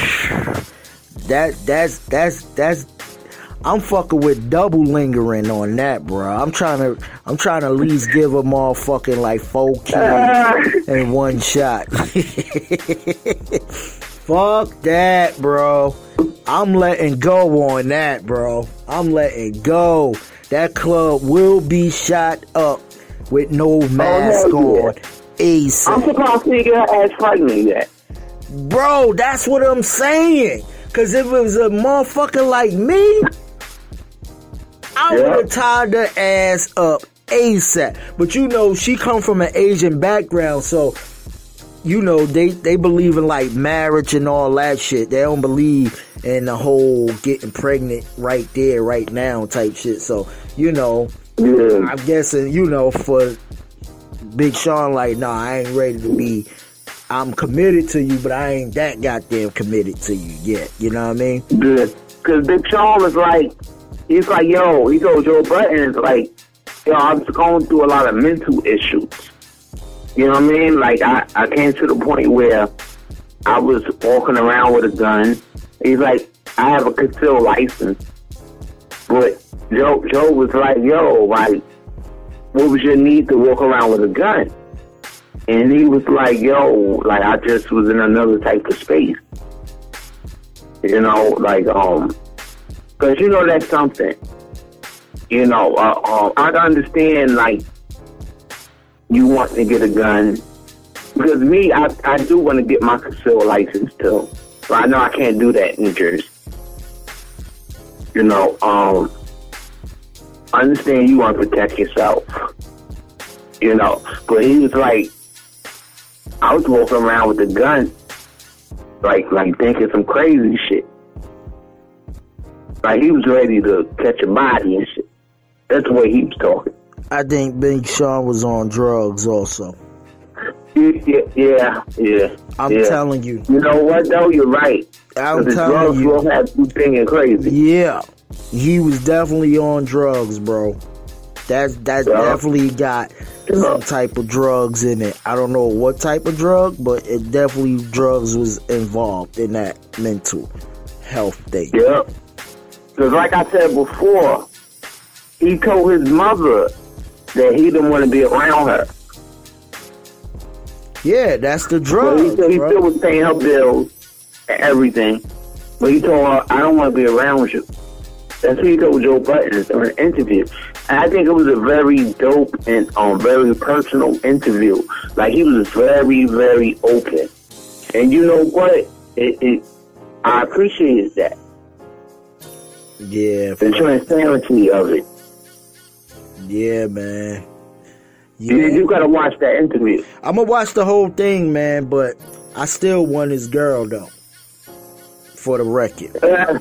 That that's that's that's. I'm fucking with double lingering on that, bro. I'm trying to, I'm trying to at least give a motherfucking like four kids in one shot. Fuck that, bro. I'm letting go on that, bro. I'm letting go. That club will be shot up with no mask oh, on. ASAP. I'm surprised to get her ass pregnant yet. Bro, that's what I'm saying. Cause if it was a motherfucker like me, I yep. would have tied her ass up ASAP. But you know, she come from an Asian background, so you know, they, they believe in like marriage and all that shit. They don't believe in the whole getting pregnant right there, right now type shit. So, you know, yeah. I'm guessing, you know, for Big Sean, like, nah, I ain't ready to be, I'm committed to you, but I ain't that goddamn committed to you yet. You know what I mean? Good. Because Big Sean was like, he's like, yo, he told Joe Budden, it's like, yo, I was going through a lot of mental issues. You know what I mean? Like, I, I came to the point where I was walking around with a gun. He's like, I have a concealed license. But Joe, Joe was like, yo, like, what was your need to walk around with a gun? And he was like, yo, like, I just was in another type of space. You know, like, um, because, you know, that's something. You know, uh, uh, I understand, like, you want to get a gun. Because me, I, I do want to get my concealed license, too. But I know I can't do that in New Jersey. You know, um, I understand you want to protect yourself. You know, but he was like, I was walking around with a gun, like, like thinking some crazy shit. Like, he was ready to catch a body and shit. That's the way he was talking. I think Big Sean was on drugs also. Yeah, yeah, yeah. I'm yeah. telling you. You know what, though? You're right. I'm the telling drugs you. will have you thinking crazy. Yeah. He was definitely on drugs, bro. That's that yeah. definitely got yeah. some type of drugs in it. I don't know what type of drug, but it definitely drugs was involved in that mental health thing. Yeah. Because like I said before, he told his mother that he didn't want to be around her. Yeah, that's the drug. So he said he bro. still was paying her bills and everything. But he told her, I don't want to be around you. That's what he told Joe Budden in an interview. And I think it was a very dope and um, very personal interview. Like, he was very, very open. And you know what? It, it I appreciated that. Yeah. The transparency of it. Yeah, man. Yeah. You, you gotta watch that interview. I'm gonna watch the whole thing, man, but I still want his girl, though. For the record.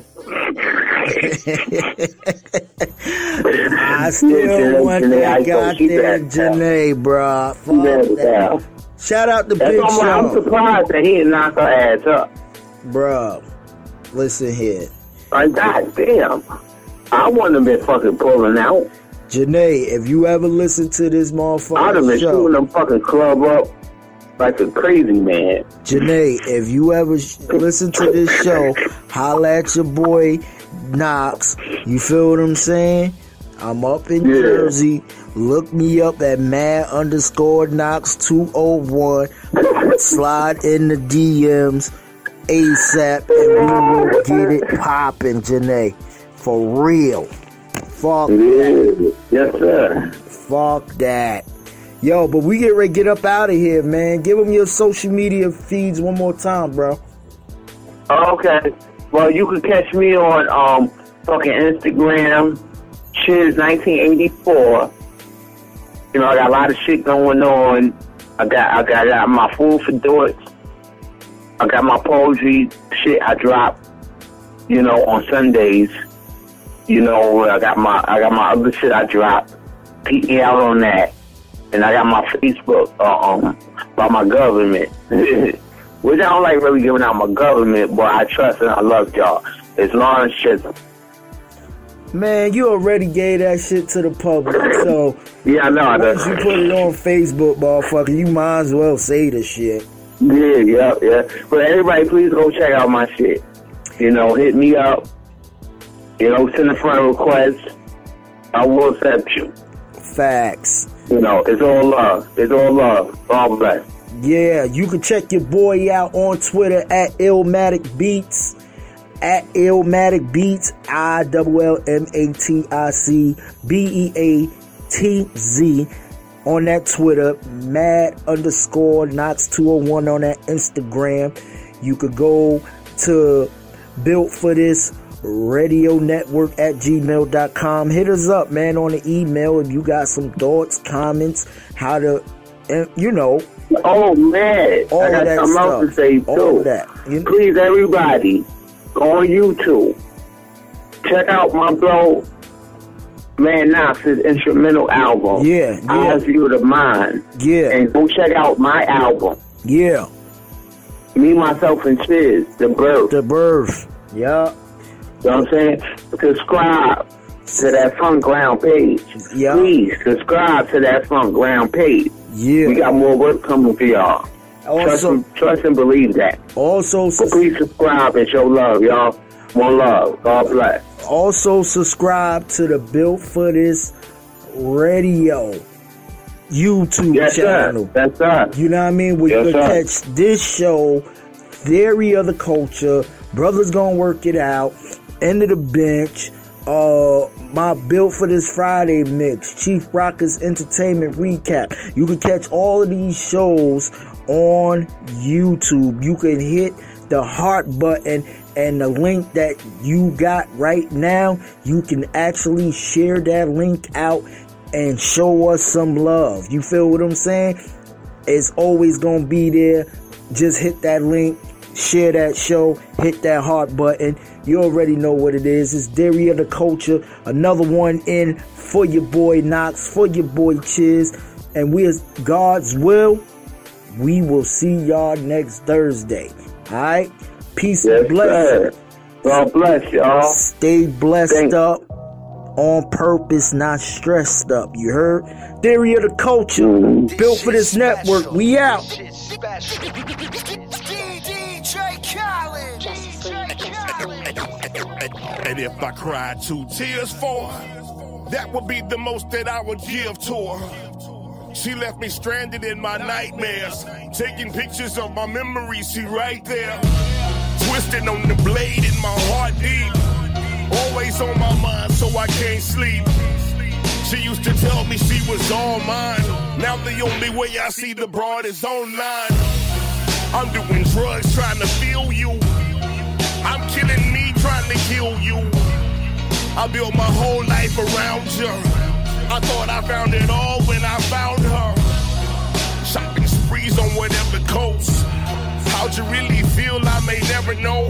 I still want that goddamn Janae, bro. Fuck that. Shout out to Big Sean. I'm surprised that he didn't knock her ass up. Bro, listen here. Like, goddamn. I wouldn't have been fucking pulling out. Janae, if you ever listen to this motherfucker I'd have been show, shooting them fucking club up like a crazy man. Janae, if you ever sh- listen to this show, holla at your boy Knox. You feel what I'm saying? I'm up in Yeah. Jersey. Look me up at mad underscore Knox two oh one. Slide in the D Ms ASAP and we will get it popping, Janae. For real. Fuck Yeah. that. Yes, sir. Fuck that. Yo, but we get ready to get up out of here, man. Give them your social media feeds one more time, bro. Okay. Well, you can catch me on um fucking Instagram, Chiz nineteen eighty-four. You know, I got a lot of shit going on. I got I got, I got my Food for Thoughts. I got my poetry shit I drop, you know, on Sundays. You know, I got my I got my other shit I drop. Keep me out on that. And I got my Facebook uh, um by my government. Which I don't like really giving out my government, but I trust and I love y'all. It's Lawrence Chisholm. Man, you already gave that shit to the public, so Yeah, I know. I once you put it on Facebook, motherfucker, you might as well say the shit. Yeah, yeah, yeah. But everybody, please go check out my shit. You know, hit me up. You know, send a friend request. I will accept you. Facts. You know, it's all love. It's all love. All bless. Yeah, you can check your boy out on Twitter at Illmatic Beats. At Illmatic Beats, I L L M A T I C B E A T Z on that Twitter. Mad underscore Knox two oh one on that Instagram. You could go to Built for This Radio Network at gmail dot com. Hit us up, man, on the email if you got some thoughts, comments, how to, you know. Oh, man. All I got that something stuff. else to say, too. All that. You know? Please, everybody, go on YouTube. Check out my bro, Man Knox's instrumental album. Yeah, yeah. Eyes View of the Mind. Yeah. And go check out my album. Yeah. Me, Myself, and Chiz, The Birth. The Birth. Yeah. You know what I'm saying? Subscribe to that Funk Ground page. Yeah. Please, subscribe to that Funk Ground page. Yeah. We got more work coming for y'all. Trust Also, and, trust and believe that. also, So sus- please subscribe and show love, y'all. More love. God bless. also subscribe to the Built for This Radio YouTube Yes, channel. sir. Yes, sir. You know what I mean? Where Yes, you can sir. catch this show, Theory of the Culture, Brothers Gonna Work It Out, End of the Bench, uh, my Built for This Friday mix, Chief Rockers Entertainment Recap. You can catch all of these shows on YouTube. You can hit the heart button and the link that you got right now, you can actually share that link out and show us some love. You feel what I'm saying? It's always gonna be there. Just hit that link, share that show, hit that heart button. You already know what it is. It's Theory of the Culture. Another one in for your boy Knox, for your boy Chiz. And we, as God's will, we will see y'all next Thursday. Alright? Peace Yes, and blessings. sir. God bless y'all. Stay blessed Thanks. up on purpose, not stressed up. You heard? Theory of the Culture. Mhm. Built for this network. We out. D J Khaled. And if I cried two tears for her, that would be the most that I would give to her. She left me stranded in my nightmares, taking pictures of my memories, she right there. Twisted on the blade in my heart deep. always on my mind, so I can't sleep. She used to tell me she was all mine. Now the only way I see the broad is online. I'm doing drugs trying to feel you. I'm killing me trying to kill you. I built my whole life around you. I thought I found it all when I found her. Shopping sprees on whatever coast. How'd you really feel? I may never know.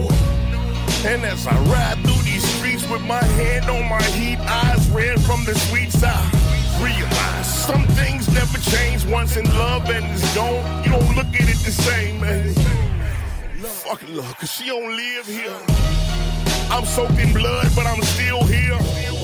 And as I ride through these streets with my hand on my heat, eyes red from the sweet side, realize some things never change. Once in love and it's gone, you don't look at it the same, man. Fuck love, cause she don't live here. I'm soaked in blood, but I'm still here.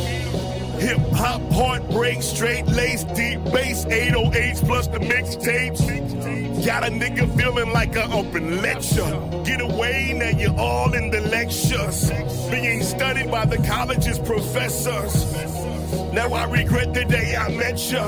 Hip hop, heartbreak, straight lace, deep bass, eight oh eights plus the mixtapes. Got a nigga feeling like an open lecture. Get away, now you're all in the lectures. Being studied by the college's professors. Now I regret the day I met ya.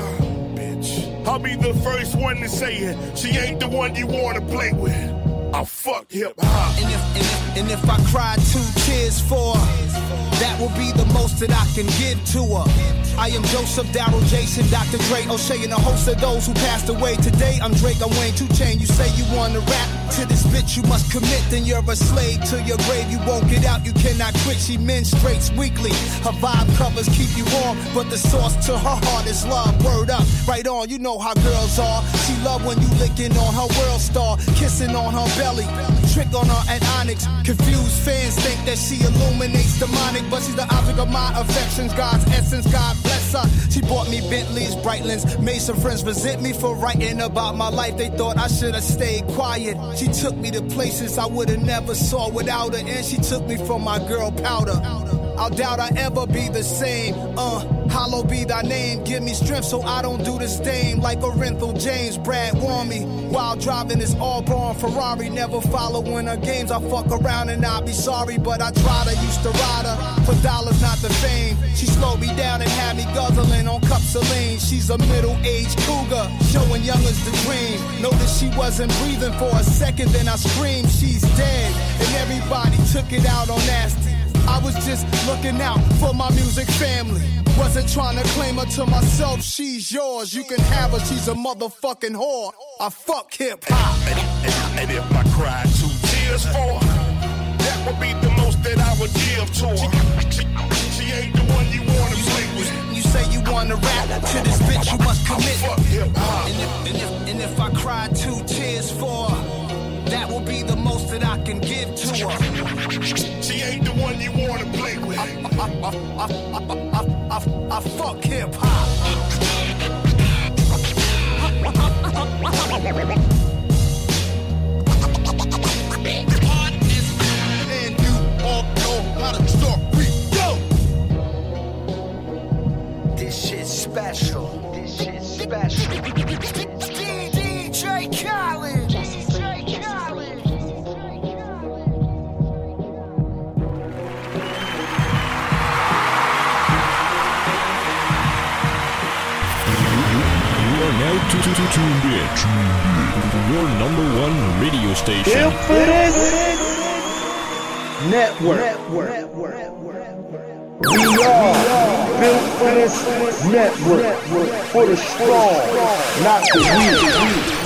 Bitch, I'll be the first one to say it. She ain't the one you wanna play with. I fuck hip hop. And if, and, if, and if I cried two tears for her, that will be the most that I can give to her. I am Joseph, Daryl, Jason, Doctor Dre, O'Shea, and a host of those who passed away. Today I'm Drake, I'm Wayne, two Chain. You say you wanna rap to this bitch, you must commit. Then you're a slave to your grave. You won't get out, you cannot quit. She menstruates weekly. Her vibe covers keep you warm, but the source to her heart is love. Word up, right on. You know how girls are. She love when you licking on her world star, kissing on her belly, trick on her at Onyx. Confused fans think that she illuminates demonic, but she's the object of my affections. God's essence, God bless her. She bought me Bentleys, Breitlands, made some friends resent me for writing about my life. They thought I should have stayed quiet. She took me to places I would have never saw without her, and she took me from my girl Powder. I doubt I ever be the same. Uh, hollow be thy name. Give me strength so I don't do this thing like Orenthal James. Brad warned me while driving his all-born Ferrari. Never following her games. I fuck around and I'll be sorry, but I tried her. Used to ride her for dollars, not the fame. She slowed me down and had me guzzling on cups of lean. She's a middle-aged cougar, showing youngers the dream. Noticed she wasn't breathing for a second, then I screamed, she's dead. And everybody took it out on Nasty. I was just looking out for my music family. Wasn't trying to claim her to myself. She's yours, you can have her. She's a motherfucking whore. I fuck hip hop. And, and, and if I cried two tears for her, that would be the most that I would give to her. She, she, she ain't the one you wanna play with. You say you wanna rap to this bitch, you must commit. I fuck hip hop. And if, and if, and if I cried two tears for her, that will be the most that I can give to her. She ain't the one you wanna play with. I, I, I, I, I, I, I fuck hip hop. And you all know how to start. We go. This shit's special. This shit's special. D J Khaled. Now tuned in to your number one radio station. Infinite Network. Network. We are built for this network, for the strong, not the weak.